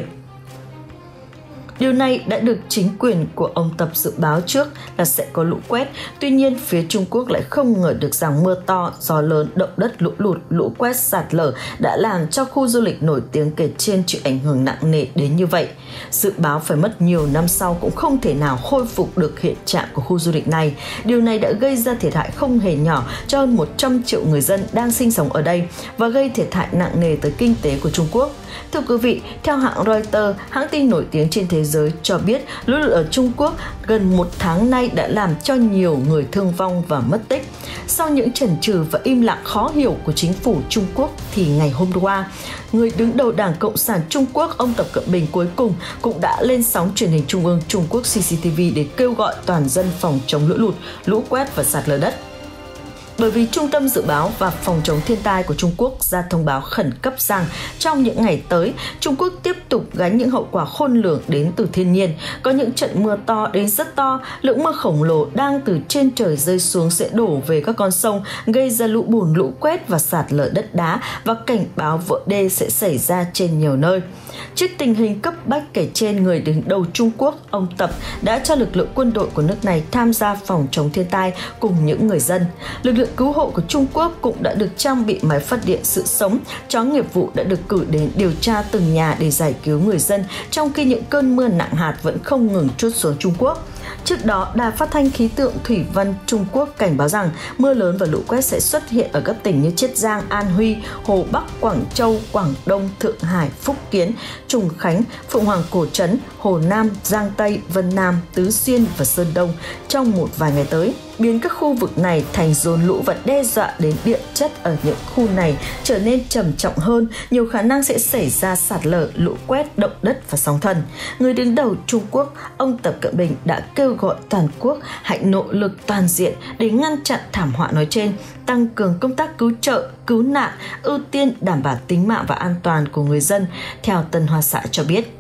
Điều này đã được chính quyền của ông Tập dự báo trước là sẽ có lũ quét. Tuy nhiên, phía Trung Quốc lại không ngờ được rằng mưa to, gió lớn, động đất, lũ lụt, lũ quét, sạt lở đã làm cho khu du lịch nổi tiếng kể trên chịu ảnh hưởng nặng nề đến như vậy. Dự báo phải mất nhiều năm sau cũng không thể nào khôi phục được hiện trạng của khu du lịch này. Điều này đã gây ra thiệt hại không hề nhỏ cho hơn 100 triệu người dân đang sinh sống ở đây và gây thiệt hại nặng nề tới kinh tế của Trung Quốc. Thưa quý vị, theo hãng Reuters, hãng tin nổi tiếng trên thế giới cho biết lũ lụt ở Trung Quốc gần 1 tháng nay đã làm cho nhiều người thương vong và mất tích. Sau những chần chừ và im lặng khó hiểu của chính phủ Trung Quốc thì ngày hôm qua, người đứng đầu Đảng Cộng sản Trung Quốc ông Tập Cận Bình cuối cùng cũng đã lên sóng truyền hình trung ương Trung Quốc CCTV để kêu gọi toàn dân phòng chống lũ lụt, lũ quét và sạt lở đất. Bởi vì Trung tâm Dự báo và Phòng chống thiên tai của Trung Quốc ra thông báo khẩn cấp rằng trong những ngày tới, Trung Quốc tiếp tục gánh những hậu quả khôn lường đến từ thiên nhiên. Có những trận mưa to đến rất to, lượng mưa khổng lồ đang từ trên trời rơi xuống sẽ đổ về các con sông, gây ra lũ bùn, lũ quét và sạt lở đất đá, và cảnh báo vỡ đê sẽ xảy ra trên nhiều nơi. Trước tình hình cấp bách kể trên, người đứng đầu Trung Quốc, ông Tập, đã cho lực lượng quân đội của nước này tham gia phòng chống thiên tai cùng những người dân. Lực lượng cứu hộ của Trung Quốc cũng đã được trang bị máy phát điện sự sống, chó nghiệp vụ đã được cử đến điều tra từng nhà để giải cứu người dân, trong khi những cơn mưa nặng hạt vẫn không ngừng trút xuống Trung Quốc. Trước đó, Đài Phát thanh Khí tượng Thủy văn Trung Quốc cảnh báo rằng mưa lớn và lũ quét sẽ xuất hiện ở các tỉnh như Chiết Giang, An Huy, Hồ Bắc, Quảng Châu, Quảng Đông, Thượng Hải, Phúc Kiến, Trùng Khánh, Phượng Hoàng Cổ Trấn, Hồ Nam, Giang Tây, Vân Nam, Tứ Xuyên và Sơn Đông trong một vài ngày tới, biến các khu vực này thành dồn lũ và đe dọa đến địa chất ở những khu này trở nên trầm trọng hơn, nhiều khả năng sẽ xảy ra sạt lở, lũ quét, động đất và sóng thần. Người đứng đầu Trung Quốc, ông Tập Cận Bình đã kêu gọi toàn quốc hãy nỗ lực toàn diện để ngăn chặn thảm họa nói trên, tăng cường công tác cứu trợ, cứu nạn, ưu tiên đảm bảo tính mạng và an toàn của người dân, theo Tân Hoa Xã cho biết.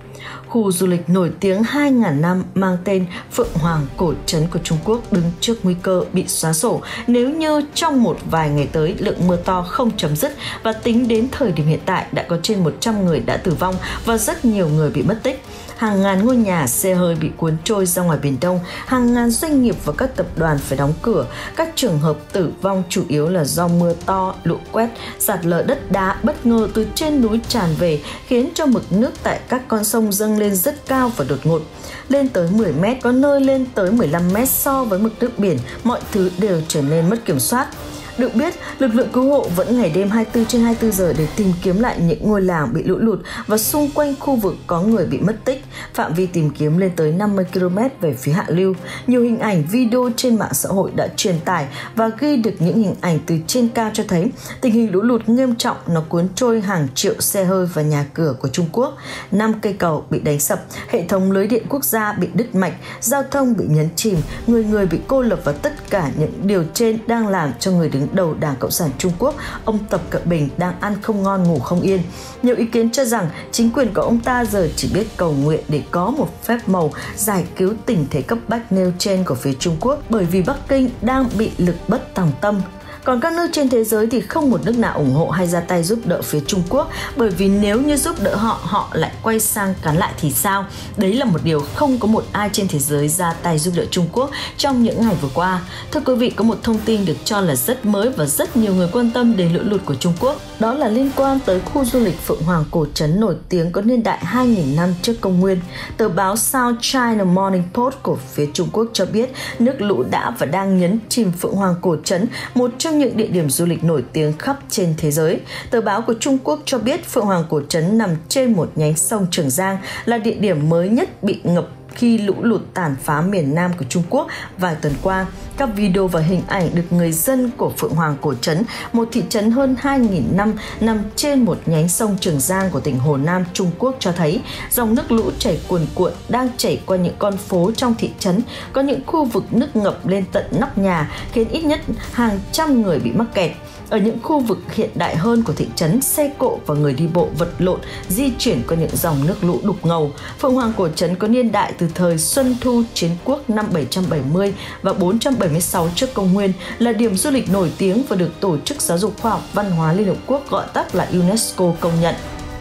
Khu du lịch nổi tiếng 2.000 năm mang tên Phượng Hoàng Cổ Trấn của Trung Quốc đứng trước nguy cơ bị xóa sổ nếu như trong một vài ngày tới lượng mưa to không chấm dứt, và tính đến thời điểm hiện tại đã có trên 100 người đã tử vong và rất nhiều người bị mất tích. Hàng ngàn ngôi nhà, xe hơi bị cuốn trôi ra ngoài Biển Đông, hàng ngàn doanh nghiệp và các tập đoàn phải đóng cửa. Các trường hợp tử vong chủ yếu là do mưa to, lũ quét, sạt lở đất đá bất ngờ từ trên núi tràn về, khiến cho mực nước tại các con sông dâng lên rất cao và đột ngột, lên tới 10 mét, có nơi lên tới 15 mét so với mực nước biển. Mọi thứ đều trở nên mất kiểm soát. Được biết, lực lượng cứu hộ vẫn ngày đêm 24/24 giờ để tìm kiếm lại những ngôi làng bị lũ lụt và xung quanh khu vực có người bị mất tích. Phạm vi tìm kiếm lên tới 50 km về phía hạ lưu. Nhiều hình ảnh, video trên mạng xã hội đã truyền tải và ghi được những hình ảnh từ trên cao cho thấy tình hình lũ lụt nghiêm trọng, nó cuốn trôi hàng triệu xe hơi và nhà cửa của Trung Quốc. 5 cây cầu bị đánh sập, hệ thống lưới điện quốc gia bị đứt mạch, giao thông bị nhấn chìm, người bị cô lập, và tất cả những điều trên đang làm cho người đứng đầu Đảng Cộng sản Trung Quốc, ông Tập Cận Bình đang ăn không ngon ngủ không yên. Nhiều ý kiến cho rằng chính quyền của ông ta giờ chỉ biết cầu nguyện để có một phép màu giải cứu tình thế cấp bách nêu trên của phía Trung Quốc, bởi vì Bắc Kinh đang bị lực bất tòng tâm. Còn các nước trên thế giới thì không một nước nào ủng hộ hay ra tay giúp đỡ phía Trung Quốc, bởi vì nếu như giúp đỡ họ, họ lại quay sang cắn lại thì sao? Đấy là một điều không có một ai trên thế giới ra tay giúp đỡ Trung Quốc trong những ngày vừa qua. Thưa quý vị, có một thông tin được cho là rất mới và rất nhiều người quan tâm đến lũ lụt của Trung Quốc. Đó là liên quan tới khu du lịch Phượng Hoàng Cổ Trấn nổi tiếng có niên đại 2.000 năm trước công nguyên. Tờ báo South China Morning Post của phía Trung Quốc cho biết nước lũ đã và đang nhấn chìm Phượng Hoàng Cổ Trấn, một trong những địa điểm du lịch nổi tiếng khắp trên thế giới. Tờ báo của Trung Quốc cho biết Phượng Hoàng Cổ Trấn nằm trên một nhánh sông Trường Giang, là địa điểm mới nhất bị ngập khi lũ lụt tàn phá miền Nam của Trung Quốc vài tuần qua. Các video và hình ảnh được người dân của Phượng Hoàng Cổ Trấn, một thị trấn hơn 2.000 năm nằm trên một nhánh sông Trường Giang của tỉnh Hồ Nam, Trung Quốc cho thấy dòng nước lũ chảy cuồn cuộn đang chảy qua những con phố trong thị trấn. Có những khu vực nước ngập lên tận nóc nhà, khiến ít nhất hàng trăm người bị mắc kẹt. Ở những khu vực hiện đại hơn của thị trấn, xe cộ và người đi bộ vật lộn di chuyển qua những dòng nước lũ đục ngầu. Phượng Hoàng Cổ Trấn có niên đại từ thời Xuân Thu Chiến Quốc năm 770 và 476 trước công nguyên, là điểm du lịch nổi tiếng và được Tổ chức Giáo dục Khoa học Văn hóa Liên Hợp Quốc, gọi tắt là UNESCO, công nhận.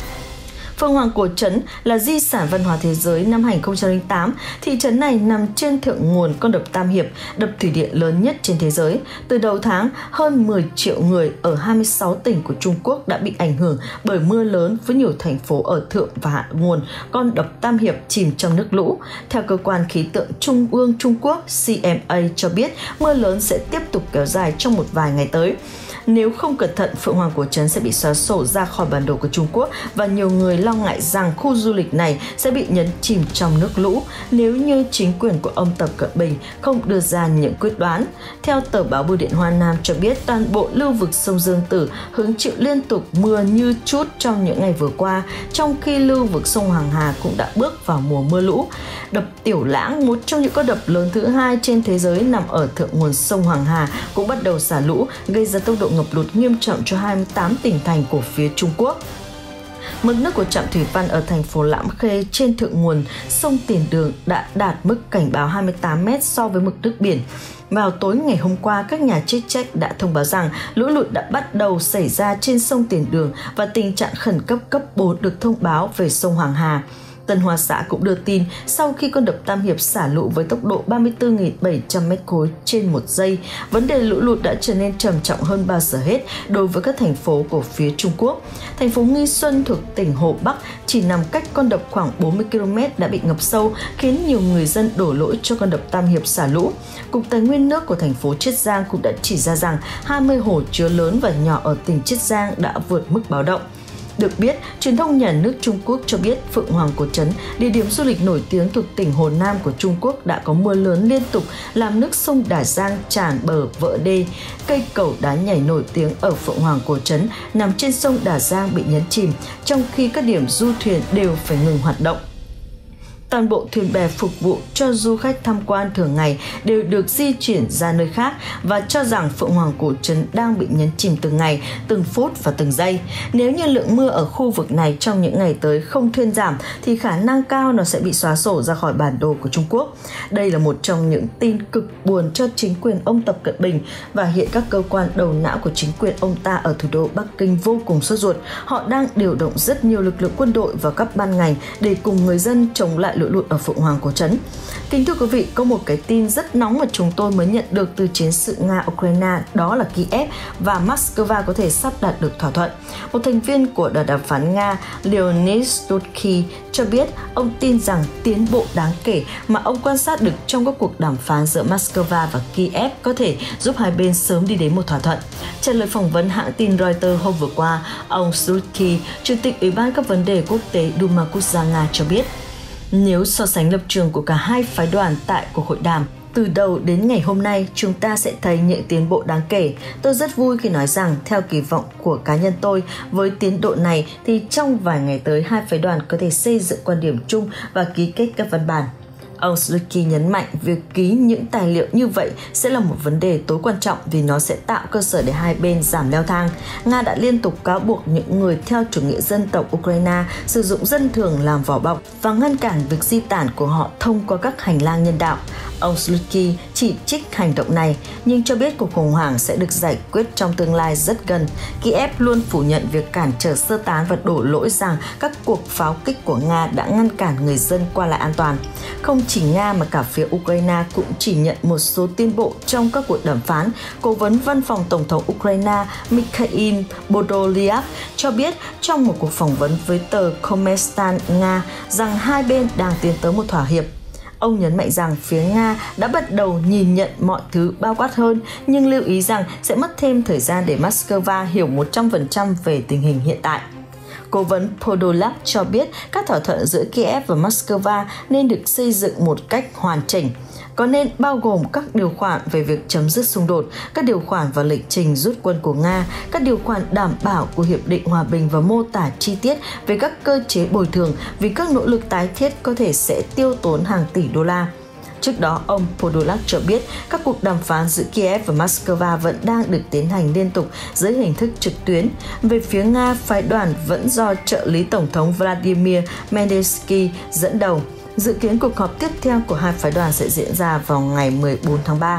Phượng Hoàng Cổ Trấn là di sản văn hóa thế giới năm 2008. Thị trấn này nằm trên thượng nguồn con đập Tam Hiệp, đập thủy điện lớn nhất trên thế giới. Từ đầu tháng, hơn 10 triệu người ở 26 tỉnh của Trung Quốc đã bị ảnh hưởng bởi mưa lớn, với nhiều thành phố ở thượng và hạ nguồn con đập Tam Hiệp chìm trong nước lũ. Theo cơ quan khí tượng Trung ương Trung Quốc CMA cho biết, mưa lớn sẽ tiếp tục kéo dài trong một vài ngày tới. Nếu không cẩn thận, Phượng Hoàng Cổ Trấn sẽ bị xóa sổ ra khỏi bản đồ của Trung Quốc, và nhiều người lo ngại rằng khu du lịch này sẽ bị nhấn chìm trong nước lũ nếu như chính quyền của ông Tập Cận Bình không đưa ra những quyết đoán. Theo tờ báo Bưu điện Hoa Nam cho biết, toàn bộ lưu vực sông Dương Tử hứng chịu liên tục mưa như trút trong những ngày vừa qua, trong khi lưu vực sông Hoàng Hà cũng đã bước vào mùa mưa lũ. Đập Tiểu Lãng, một trong những con đập lớn thứ hai trên thế giới nằm ở thượng nguồn sông Hoàng Hà, cũng bắt đầu xả lũ, gây ra tốc độ ngập lụt nghiêm trọng cho 28 tỉnh thành của phía Trung Quốc. Mực nước của trạm thủy văn ở thành phố Lam Khê trên thượng nguồn sông Tiền Đường đã đạt mức cảnh báo 28 m so với mực nước biển. Vào tối ngày hôm qua, các nhà chức trách đã thông báo rằng lũ lụt đã bắt đầu xảy ra trên sông Tiền Đường và tình trạng khẩn cấp cấp 4 được thông báo về sông Hoàng Hà. Tân Hoa Xã cũng đưa tin sau khi con đập Tam Hiệp xả lũ với tốc độ 34.700 m3 trên 1 giây, vấn đề lũ lụt đã trở nên trầm trọng hơn bao giờ hết đối với các thành phố của phía Trung Quốc. Thành phố Nghi Xuân thuộc tỉnh Hồ Bắc chỉ nằm cách con đập khoảng 40 km đã bị ngập sâu, khiến nhiều người dân đổ lỗi cho con đập Tam Hiệp xả lũ. Cục Tài nguyên nước của thành phố Chiết Giang cũng đã chỉ ra rằng 20 hồ chứa lớn và nhỏ ở tỉnh Chiết Giang đã vượt mức báo động. Được biết, truyền thông nhà nước Trung Quốc cho biết Phượng Hoàng Cổ Trấn, địa điểm du lịch nổi tiếng thuộc tỉnh Hồ Nam của Trung Quốc, đã có mưa lớn liên tục làm nước sông Đà Giang tràn bờ vỡ đê. Cây cầu đá nhảy nổi tiếng ở Phượng Hoàng Cổ Trấn nằm trên sông Đà Giang bị nhấn chìm, trong khi các điểm du thuyền đều phải ngừng hoạt động. Toàn bộ thuyền bè phục vụ cho du khách tham quan thường ngày đều được di chuyển ra nơi khác và cho rằng Phượng Hoàng Cổ Trấn đang bị nhấn chìm từng ngày, từng phút và từng giây. Nếu như lượng mưa ở khu vực này trong những ngày tới không thuyên giảm thì khả năng cao nó sẽ bị xóa sổ ra khỏi bản đồ của Trung Quốc. Đây là một trong những tin cực buồn cho chính quyền ông Tập Cận Bình và hiện các cơ quan đầu não của chính quyền ông ta ở thủ đô Bắc Kinh vô cùng sốt ruột. Họ đang điều động rất nhiều lực lượng quân đội và các ban ngành để cùng người dân chống lại lũ lụt ở Phượng Hoàng Cổ Trấn. Kính thưa quý vị, có một cái tin rất nóng mà chúng tôi mới nhận được từ chiến sự Nga-Ukraine, đó là Kiev và Moscow có thể sắp đạt được thỏa thuận. Một thành viên của đoàn đàm phán Nga Leonid Slutsky cho biết ông tin rằng tiến bộ đáng kể mà ông quan sát được trong các cuộc đàm phán giữa Moscow và Kiev có thể giúp hai bên sớm đi đến một thỏa thuận. Trả lời phỏng vấn hãng tin Reuters hôm vừa qua, ông Slutsky, Chủ tịch Ủy ban các vấn đề quốc tế Duma Quốc gia Nga cho biết, nếu so sánh lập trường của cả hai phái đoàn tại cuộc hội đàm, từ đầu đến ngày hôm nay, chúng ta sẽ thấy những tiến bộ đáng kể. Tôi rất vui khi nói rằng, theo kỳ vọng của cá nhân tôi, với tiến độ này thì trong vài ngày tới hai phái đoàn có thể xây dựng quan điểm chung và ký kết các văn bản. Ông Slutsky nhấn mạnh việc ký những tài liệu như vậy sẽ là một vấn đề tối quan trọng vì nó sẽ tạo cơ sở để hai bên giảm leo thang. Nga đã liên tục cáo buộc những người theo chủ nghĩa dân tộc Ukraine sử dụng dân thường làm vỏ bọc và ngăn cản việc di tản của họ thông qua các hành lang nhân đạo. Ông Slutsky chỉ trích hành động này nhưng cho biết cuộc khủng hoảng sẽ được giải quyết trong tương lai rất gần. Kiev luôn phủ nhận việc cản trở sơ tán và đổ lỗi rằng các cuộc pháo kích của Nga đã ngăn cản người dân qua lại an toàn. Không chỉ Nga mà cả phía Ukraine cũng chỉ nhận một số tiến bộ trong các cuộc đàm phán. Cố vấn văn phòng Tổng thống Ukraine Mikhail Podolyak cho biết trong một cuộc phỏng vấn với tờ Kommersant Nga rằng hai bên đang tiến tới một thỏa hiệp. Ông nhấn mạnh rằng phía Nga đã bắt đầu nhìn nhận mọi thứ bao quát hơn, nhưng lưu ý rằng sẽ mất thêm thời gian để Moscow hiểu 100% về tình hình hiện tại. Cố vấn Podolyak cho biết các thỏa thuận giữa Kiev và Moscow nên được xây dựng một cách hoàn chỉnh, có nên bao gồm các điều khoản về việc chấm dứt xung đột, các điều khoản và lịch trình rút quân của Nga, các điều khoản đảm bảo của Hiệp định Hòa bình và mô tả chi tiết về các cơ chế bồi thường vì các nỗ lực tái thiết có thể sẽ tiêu tốn hàng tỷ đô la. Trước đó, ông Podolyak cho biết các cuộc đàm phán giữa Kiev và Moscow vẫn đang được tiến hành liên tục dưới hình thức trực tuyến. Về phía Nga, phái đoàn vẫn do trợ lý Tổng thống Vladimir Medensky dẫn đầu. Dự kiến cuộc họp tiếp theo của hai phái đoàn sẽ diễn ra vào ngày 14 tháng 3.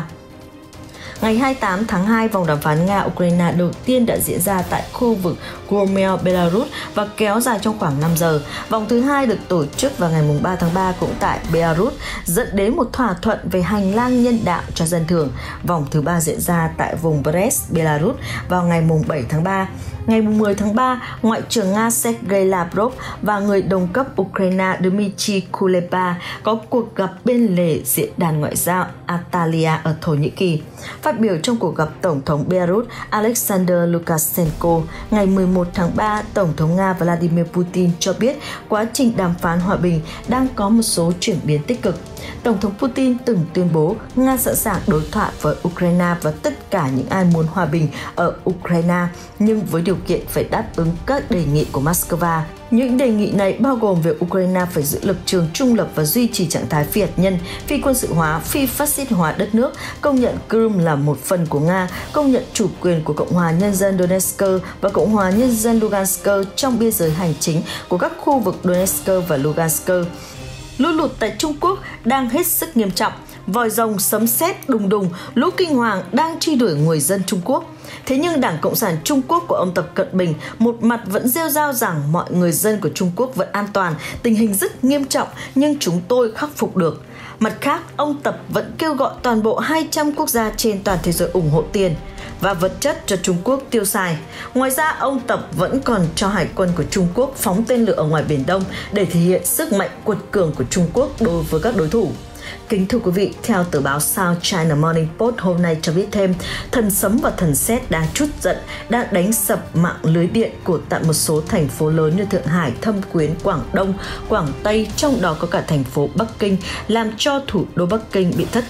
Ngày 28 tháng 2, vòng đàm phán Nga-Ukraine đầu tiên đã diễn ra tại khu vực Gomel, Belarus và kéo dài trong khoảng 5 giờ. Vòng thứ hai được tổ chức vào ngày 3 tháng 3 cũng tại Belarus, dẫn đến một thỏa thuận về hành lang nhân đạo cho dân thường. Vòng thứ ba diễn ra tại vùng Brest, Belarus vào ngày 7 tháng 3. Ngày 10 tháng 3, Ngoại trưởng Nga Sergei Lavrov và người đồng cấp Ukraine Dmytro Kuleba có cuộc gặp bên lề diễn đàn ngoại giao Antalya ở Thổ Nhĩ Kỳ. Phát biểu trong cuộc gặp Tổng thống Belarus Alexander Lukashenko ngày 11 tháng 3, Tổng thống Nga Vladimir Putin cho biết quá trình đàm phán hòa bình đang có một số chuyển biến tích cực. Tổng thống Putin từng tuyên bố Nga sẵn sàng đối thoại với Ukraine và tất cả những ai muốn hòa bình ở Ukraine, nhưng với điều kiện phải đáp ứng các đề nghị của Moscow. Những đề nghị này bao gồm việc Ukraine phải giữ lập trường trung lập và duy trì trạng thái phi hạt nhân, phi quân sự hóa, phi phát xít hóa đất nước, công nhận Crimea là một phần của Nga, công nhận chủ quyền của Cộng hòa Nhân dân Donetsk và Cộng hòa Nhân dân Lugansk trong biên giới hành chính của các khu vực Donetsk và Lugansk. Lũ lụt tại Trung Quốc đang hết sức nghiêm trọng, vòi rồng, sấm sét đùng đùng, lũ kinh hoàng đang truy đuổi người dân Trung Quốc. Thế nhưng Đảng Cộng sản Trung Quốc của ông Tập Cận Bình một mặt vẫn rêu rao rằng mọi người dân của Trung Quốc vẫn an toàn, tình hình rất nghiêm trọng nhưng chúng tôi khắc phục được. Mặt khác, ông Tập vẫn kêu gọi toàn bộ 200 quốc gia trên toàn thế giới ủng hộ tiền và vật chất cho Trung Quốc tiêu xài. Ngoài ra, ông Tập vẫn còn cho Hải quân của Trung Quốc phóng tên lửa ở ngoài Biển Đông để thể hiện sức mạnh quật cường của Trung Quốc đối với các đối thủ. Kính thưa quý vị, theo tờ báo South China Morning Post hôm nay cho biết thêm, thần sấm và thần sét đang trút giận, đang đánh sập mạng lưới điện của tại một số thành phố lớn như Thượng Hải, Thâm Quyến, Quảng Đông, Quảng Tây, trong đó có cả thành phố Bắc Kinh, làm cho thủ đô Bắc Kinh bị thất thủ.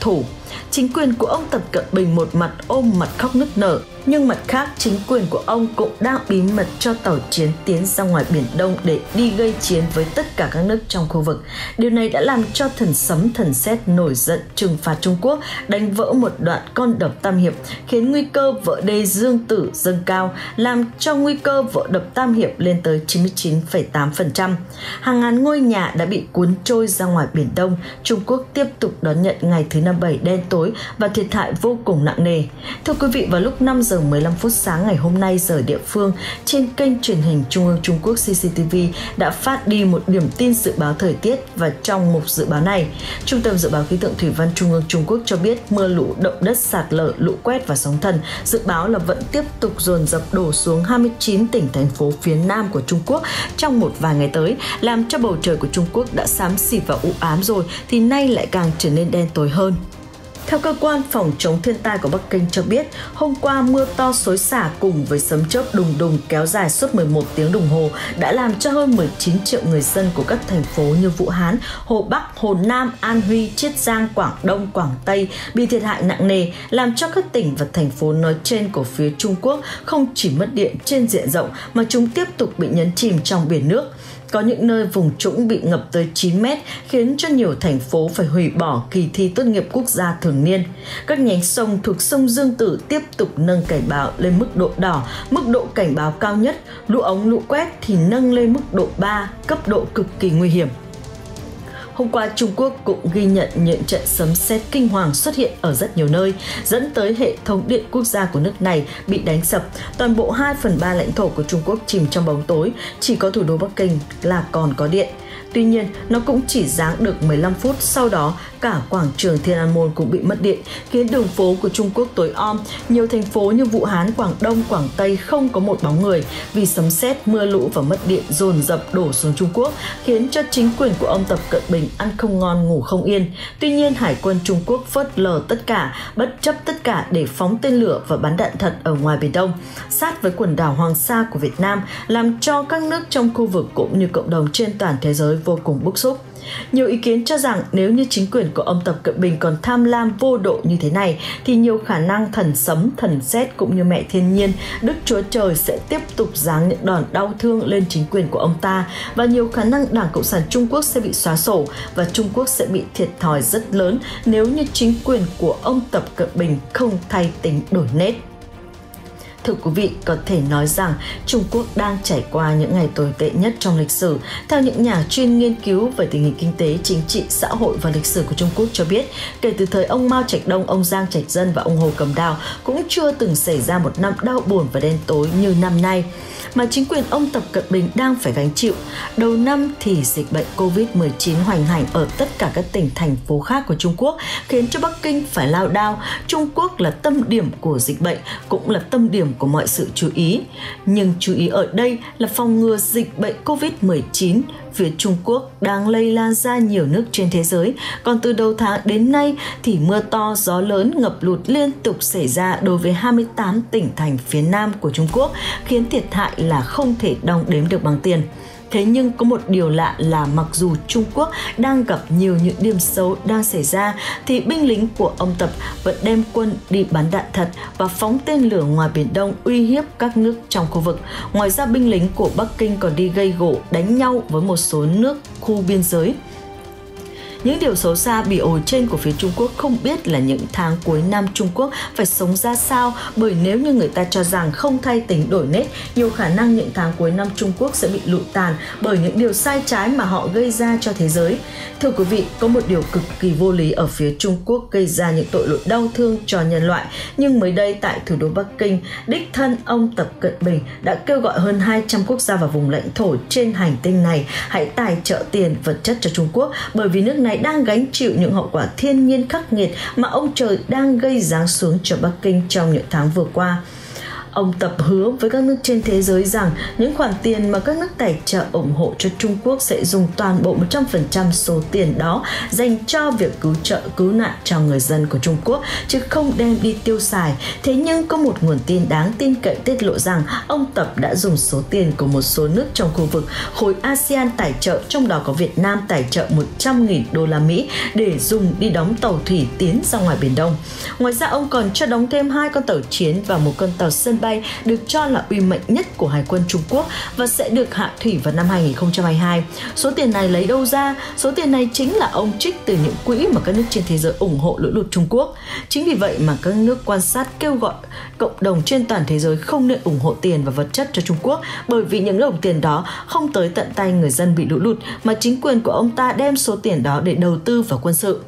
Chính quyền của ông Tập Cận Bình một mặt ôm mặt khóc nức nở, nhưng mặt khác chính quyền của ông cũng đang bí mật cho tàu chiến tiến ra ngoài Biển Đông để đi gây chiến với tất cả các nước trong khu vực. Điều này đã làm cho thần sấm thần sét nổi giận trừng phạt Trung Quốc, đánh vỡ một đoạn con đập Tam Hiệp, khiến nguy cơ vỡ đê Dương Tử dâng cao, làm cho nguy cơ vỡ đập Tam Hiệp lên tới 99,8%. Hàng ngàn ngôi nhà đã bị cuốn trôi ra ngoài Biển Đông. Trung Quốc tiếp tục đón nhận ngày thứ 57 đen tối và thiệt hại vô cùng nặng nề. Thưa quý vị, vào lúc 5 giờ 15 phút sáng ngày hôm nay giờ địa phương, trên kênh truyền hình Trung ương Trung Quốc CCTV đã phát đi một điểm tin dự báo thời tiết, và trong mục dự báo này, Trung tâm Dự báo Khí tượng Thủy văn Trung ương Trung Quốc cho biết mưa lũ, động đất, sạt lở, lũ quét và sóng thần dự báo là vẫn tiếp tục dồn dập đổ xuống 29 tỉnh thành phố phía Nam của Trung Quốc trong một vài ngày tới, làm cho bầu trời của Trung Quốc đã xám xịt và u ám rồi thì nay lại càng trở nên đen tối hơn. Theo cơ quan phòng chống thiên tai của Bắc Kinh cho biết, hôm qua mưa to xối xả cùng với sấm chớp đùng đùng kéo dài suốt 11 tiếng đồng hồ đã làm cho hơn 19 triệu người dân của các thành phố như Vũ Hán, Hồ Bắc, Hồ Nam, An Huy, Chiết Giang, Quảng Đông, Quảng Tây bị thiệt hại nặng nề, làm cho các tỉnh và thành phố nói trên của phía Trung Quốc không chỉ mất điện trên diện rộng mà chúng tiếp tục bị nhấn chìm trong biển nước. Có những nơi vùng trũng bị ngập tới 9 mét, khiến cho nhiều thành phố phải hủy bỏ kỳ thi tốt nghiệp quốc gia thường niên. Các nhánh sông thuộc sông Dương Tử tiếp tục nâng cảnh báo lên mức độ đỏ, mức độ cảnh báo cao nhất. Lũ ống lũ quét thì nâng lên mức độ 3, cấp độ cực kỳ nguy hiểm. Hôm qua, Trung Quốc cũng ghi nhận những trận sấm sét kinh hoàng xuất hiện ở rất nhiều nơi, dẫn tới hệ thống điện quốc gia của nước này bị đánh sập. Toàn bộ 2/3 lãnh thổ của Trung Quốc chìm trong bóng tối, chỉ có thủ đô Bắc Kinh là còn có điện. Tuy nhiên, nó cũng chỉ giáng được 15 phút, sau đó cả quảng trường Thiên An Môn cũng bị mất điện, khiến đường phố của Trung Quốc tối om. Nhiều thành phố như Vũ Hán, Quảng Đông, Quảng Tây không có một bóng người vì sấm sét, mưa lũ và mất điện dồn dập đổ xuống Trung Quốc, khiến cho chính quyền của ông Tập Cận Bình ăn không ngon ngủ không yên. Tuy nhiên, Hải quân Trung Quốc phớt lờ tất cả, bất chấp tất cả để phóng tên lửa và bắn đạn thật ở ngoài Biển Đông, sát với quần đảo Hoàng Sa của Việt Nam, làm cho các nước trong khu vực cũng như cộng đồng trên toàn thế giới vô cùng bức xúc. Nhiều ý kiến cho rằng nếu như chính quyền của ông Tập Cận Bình còn tham lam vô độ như thế này thì nhiều khả năng thần sấm, thần sét cũng như mẹ thiên nhiên, Đức Chúa Trời sẽ tiếp tục giáng những đòn đau thương lên chính quyền của ông ta, và nhiều khả năng Đảng Cộng sản Trung Quốc sẽ bị xóa sổ và Trung Quốc sẽ bị thiệt thòi rất lớn nếu như chính quyền của ông Tập Cận Bình không thay tính đổi nét. Thưa quý vị, có thể nói rằng Trung Quốc đang trải qua những ngày tồi tệ nhất trong lịch sử. Theo những nhà chuyên nghiên cứu về tình hình kinh tế, chính trị, xã hội và lịch sử của Trung Quốc cho biết, kể từ thời ông Mao Trạch Đông, ông Giang Trạch Dân và ông Hồ Cẩm Đào cũng chưa từng xảy ra một năm đau buồn và đen tối như năm nay mà chính quyền ông Tập Cận Bình đang phải gánh chịu. Đầu năm thì dịch bệnh Covid-19 hoành hành ở tất cả các tỉnh, thành phố khác của Trung Quốc, khiến cho Bắc Kinh phải lao đao. Trung Quốc là tâm điểm của dịch bệnh, cũng là tâm điểm của mọi sự chú ý. Nhưng chú ý ở đây là phòng ngừa dịch bệnh Covid-19. Phía Trung Quốc đang lây lan ra nhiều nước trên thế giới, còn từ đầu tháng đến nay thì mưa to, gió lớn, ngập lụt liên tục xảy ra đối với 28 tỉnh thành phía Nam của Trung Quốc, khiến thiệt hại là không thể đong đếm được bằng tiền. Thế nhưng có một điều lạ là mặc dù Trung Quốc đang gặp nhiều những điểm xấu đang xảy ra thì binh lính của ông Tập vẫn đem quân đi bắn đạn thật và phóng tên lửa ngoài Biển Đông uy hiếp các nước trong khu vực. Ngoài ra, binh lính của Bắc Kinh còn đi gây gổ, đánh nhau với một số nước khu biên giới. Những điều xấu xa bỉ ổi trên của phía Trung Quốc không biết là những tháng cuối năm Trung Quốc phải sống ra sao, bởi nếu như người ta cho rằng không thay tính đổi nét, nhiều khả năng những tháng cuối năm Trung Quốc sẽ bị lụi tàn bởi những điều sai trái mà họ gây ra cho thế giới. Thưa quý vị, có một điều cực kỳ vô lý ở phía Trung Quốc gây ra những tội lỗi đau thương cho nhân loại, nhưng mới đây tại thủ đô Bắc Kinh, đích thân ông Tập Cận Bình đã kêu gọi hơn 200 quốc gia và vùng lãnh thổ trên hành tinh này hãy tài trợ tiền vật chất cho Trung Quốc, bởi vì nước này đang gánh chịu những hậu quả thiên nhiên khắc nghiệt mà ông trời đang gây giáng xuống cho Bắc Kinh trong những tháng vừa qua. Ông Tập hứa với các nước trên thế giới rằng những khoản tiền mà các nước tài trợ ủng hộ cho Trung Quốc sẽ dùng toàn bộ 100% số tiền đó dành cho việc cứu trợ cứu nạn cho người dân của Trung Quốc, chứ không đem đi tiêu xài. Thế nhưng có một nguồn tin đáng tin cậy tiết lộ rằng ông Tập đã dùng số tiền của một số nước trong khu vực khối ASEAN tài trợ, trong đó có Việt Nam tài trợ 100.000 đô la Mỹ để dùng đi đóng tàu thủy tiến ra ngoài Biển Đông. Ngoài ra ông còn cho đóng thêm 2 con tàu chiến và một con tàu sân bay được cho là uy mệnh nhất của Hải quân Trung Quốc và sẽ được hạ thủy vào năm 2022. Số tiền này lấy đâu ra? Số tiền này chính là ông trích từ những quỹ mà các nước trên thế giới ủng hộ lũ lụt Trung Quốc. Chính vì vậy mà các nước quan sát kêu gọi cộng đồng trên toàn thế giới không nên ủng hộ tiền và vật chất cho Trung Quốc, bởi vì những đồng tiền đó không tới tận tay người dân bị lũ lụt, mà chính quyền của ông ta đem số tiền đó để đầu tư vào quân sự.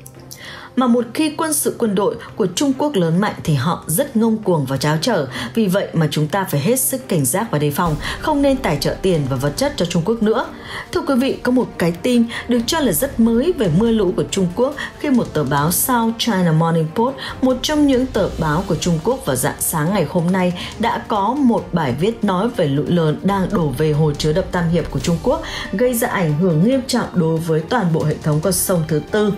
Mà một khi quân đội của Trung Quốc lớn mạnh thì họ rất ngông cuồng và tráo trở. Vì vậy mà chúng ta phải hết sức cảnh giác và đề phòng, không nên tài trợ tiền và vật chất cho Trung Quốc nữa. Thưa quý vị, có một cái tin được cho là rất mới về mưa lũ của Trung Quốc khi một tờ báo South China Morning Post, một trong những tờ báo của Trung Quốc, vào rạng sáng ngày hôm nay đã có một bài viết nói về lũ lớn đang đổ về hồ chứa đập Tam Hiệp của Trung Quốc, gây ra ảnh hưởng nghiêm trọng đối với toàn bộ hệ thống con sông thứ tư.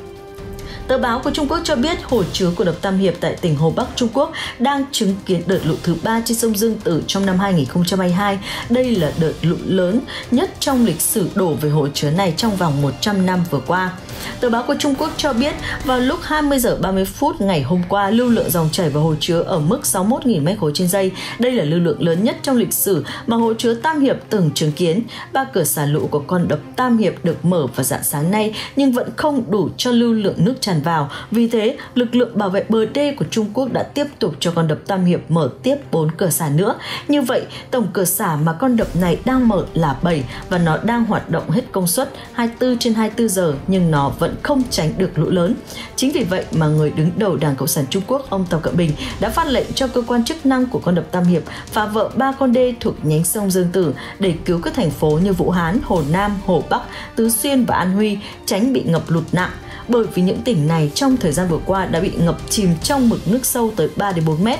Tờ báo của Trung Quốc cho biết hồ chứa của đập Tam Hiệp tại tỉnh Hồ Bắc Trung Quốc đang chứng kiến đợt lũ thứ 3 trên sông Dương Tử trong năm 2022. Đây là đợt lũ lớn nhất trong lịch sử đổ về hồ chứa này trong vòng 100 năm vừa qua. Tờ báo của Trung Quốc cho biết vào lúc 20 giờ 30 phút ngày hôm qua, lưu lượng dòng chảy vào hồ chứa ở mức 61.000 m3 trên giây. Đây là lưu lượng lớn nhất trong lịch sử mà hồ chứa Tam Hiệp từng chứng kiến. 3 cửa xả lũ của con đập Tam Hiệp được mở vào rạng sáng nay nhưng vẫn không đủ cho lưu lượng nước tràn vào. Vì thế, lực lượng bảo vệ bờ đê của Trung Quốc đã tiếp tục cho con đập Tam Hiệp mở tiếp 4 cửa xả nữa. Như vậy, tổng cửa xả mà con đập này đang mở là 7 và nó đang hoạt động hết công suất 24/24 giờ, nhưng nó vẫn không tránh được lũ lớn. Chính vì vậy mà người đứng đầu Đảng Cộng sản Trung Quốc, ông Tập Cận Bình đã phát lệnh cho cơ quan chức năng của con đập Tam Hiệp phá vỡ 3 con đê thuộc nhánh sông Dương Tử để cứu các thành phố như Vũ Hán, Hồ Nam, Hồ Bắc, Tứ Xuyên và An Huy tránh bị ngập lụt nặng. Bởi vì những tỉnh này trong thời gian vừa qua đã bị ngập chìm trong mực nước sâu tới 3-4 mét.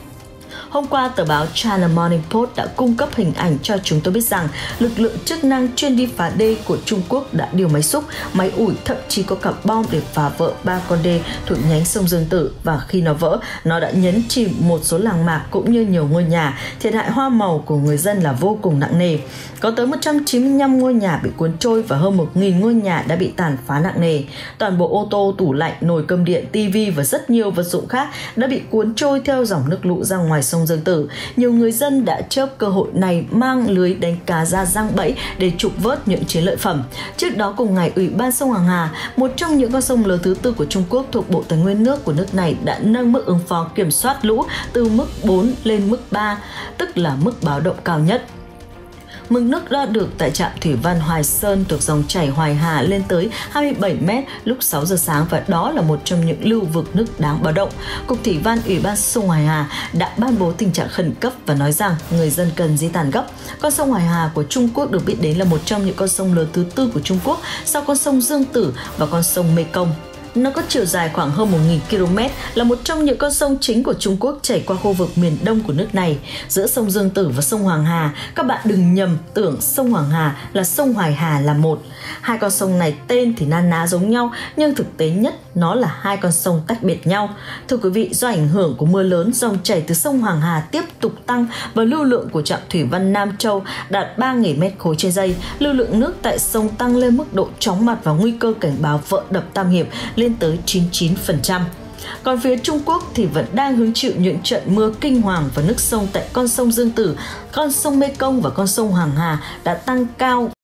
Hôm qua, tờ báo China Morning Post đã cung cấp hình ảnh cho chúng tôi biết rằng lực lượng chức năng chuyên đi phá đê của Trung Quốc đã điều máy xúc, máy ủi, thậm chí có cả bom để phá vỡ 3 con đê thuộc nhánh sông Dương Tử, và khi nó vỡ, nó đã nhấn chìm một số làng mạc cũng như nhiều ngôi nhà. Thiệt hại hoa màu của người dân là vô cùng nặng nề. Có tới 195 ngôi nhà bị cuốn trôi và hơn 1.000 ngôi nhà đã bị tàn phá nặng nề. Toàn bộ ô tô, tủ lạnh, nồi cơm điện, tivi và rất nhiều vật dụng khác đã bị cuốn trôi theo dòng nước lũ ra ngoài sông Dương Tử. Nhiều người dân đã chớp cơ hội này mang lưới đánh cá ra giăng bẫy để trục vớt những chiến lợi phẩm. Trước đó cùng ngày, Ủy ban sông Hoàng Hà, một trong những con sông lớn thứ tư của Trung Quốc thuộc Bộ Tài nguyên nước của nước này, đã nâng mức ứng phó kiểm soát lũ từ mức 4 lên mức 3, tức là mức báo động cao nhất. Mực nước đo được tại trạm thủy văn Hoài Sơn thuộc dòng chảy Hoài Hà lên tới 27 m lúc 6 giờ sáng, và đó là một trong những lưu vực nước đáng báo động. Cục Thủy văn Ủy ban sông Hoài Hà đã ban bố tình trạng khẩn cấp và nói rằng người dân cần di tản gấp. Con sông Hoài Hà của Trung Quốc được biết đến là một trong những con sông lớn thứ tư của Trung Quốc sau con sông Dương Tử và con sông Mekong. Nó có chiều dài khoảng hơn 1.000 km, là một trong những con sông chính của Trung Quốc chảy qua khu vực miền đông của nước này. Giữa sông Dương Tử và sông Hoàng Hà, các bạn đừng nhầm tưởng sông Hoàng Hà là sông Hoài Hà là một. Hai con sông này tên thì na ná giống nhau, nhưng thực tế nhất nó là hai con sông tách biệt nhau. Thưa quý vị, do ảnh hưởng của mưa lớn, dòng chảy từ sông Hoàng Hà tiếp tục tăng và lưu lượng của trạm thủy văn Nam Châu đạt 3.000 m3 trên giây. Lưu lượng nước tại sông tăng lên mức độ chóng mặt và nguy cơ cảnh báo vỡ đập Tam Hiệp lên tới 99%. Còn phía Trung Quốc thì vẫn đang hứng chịu những trận mưa kinh hoàng, và nước sông tại con sông Dương Tử, con sông Mekong và con sông Hoàng Hà đã tăng cao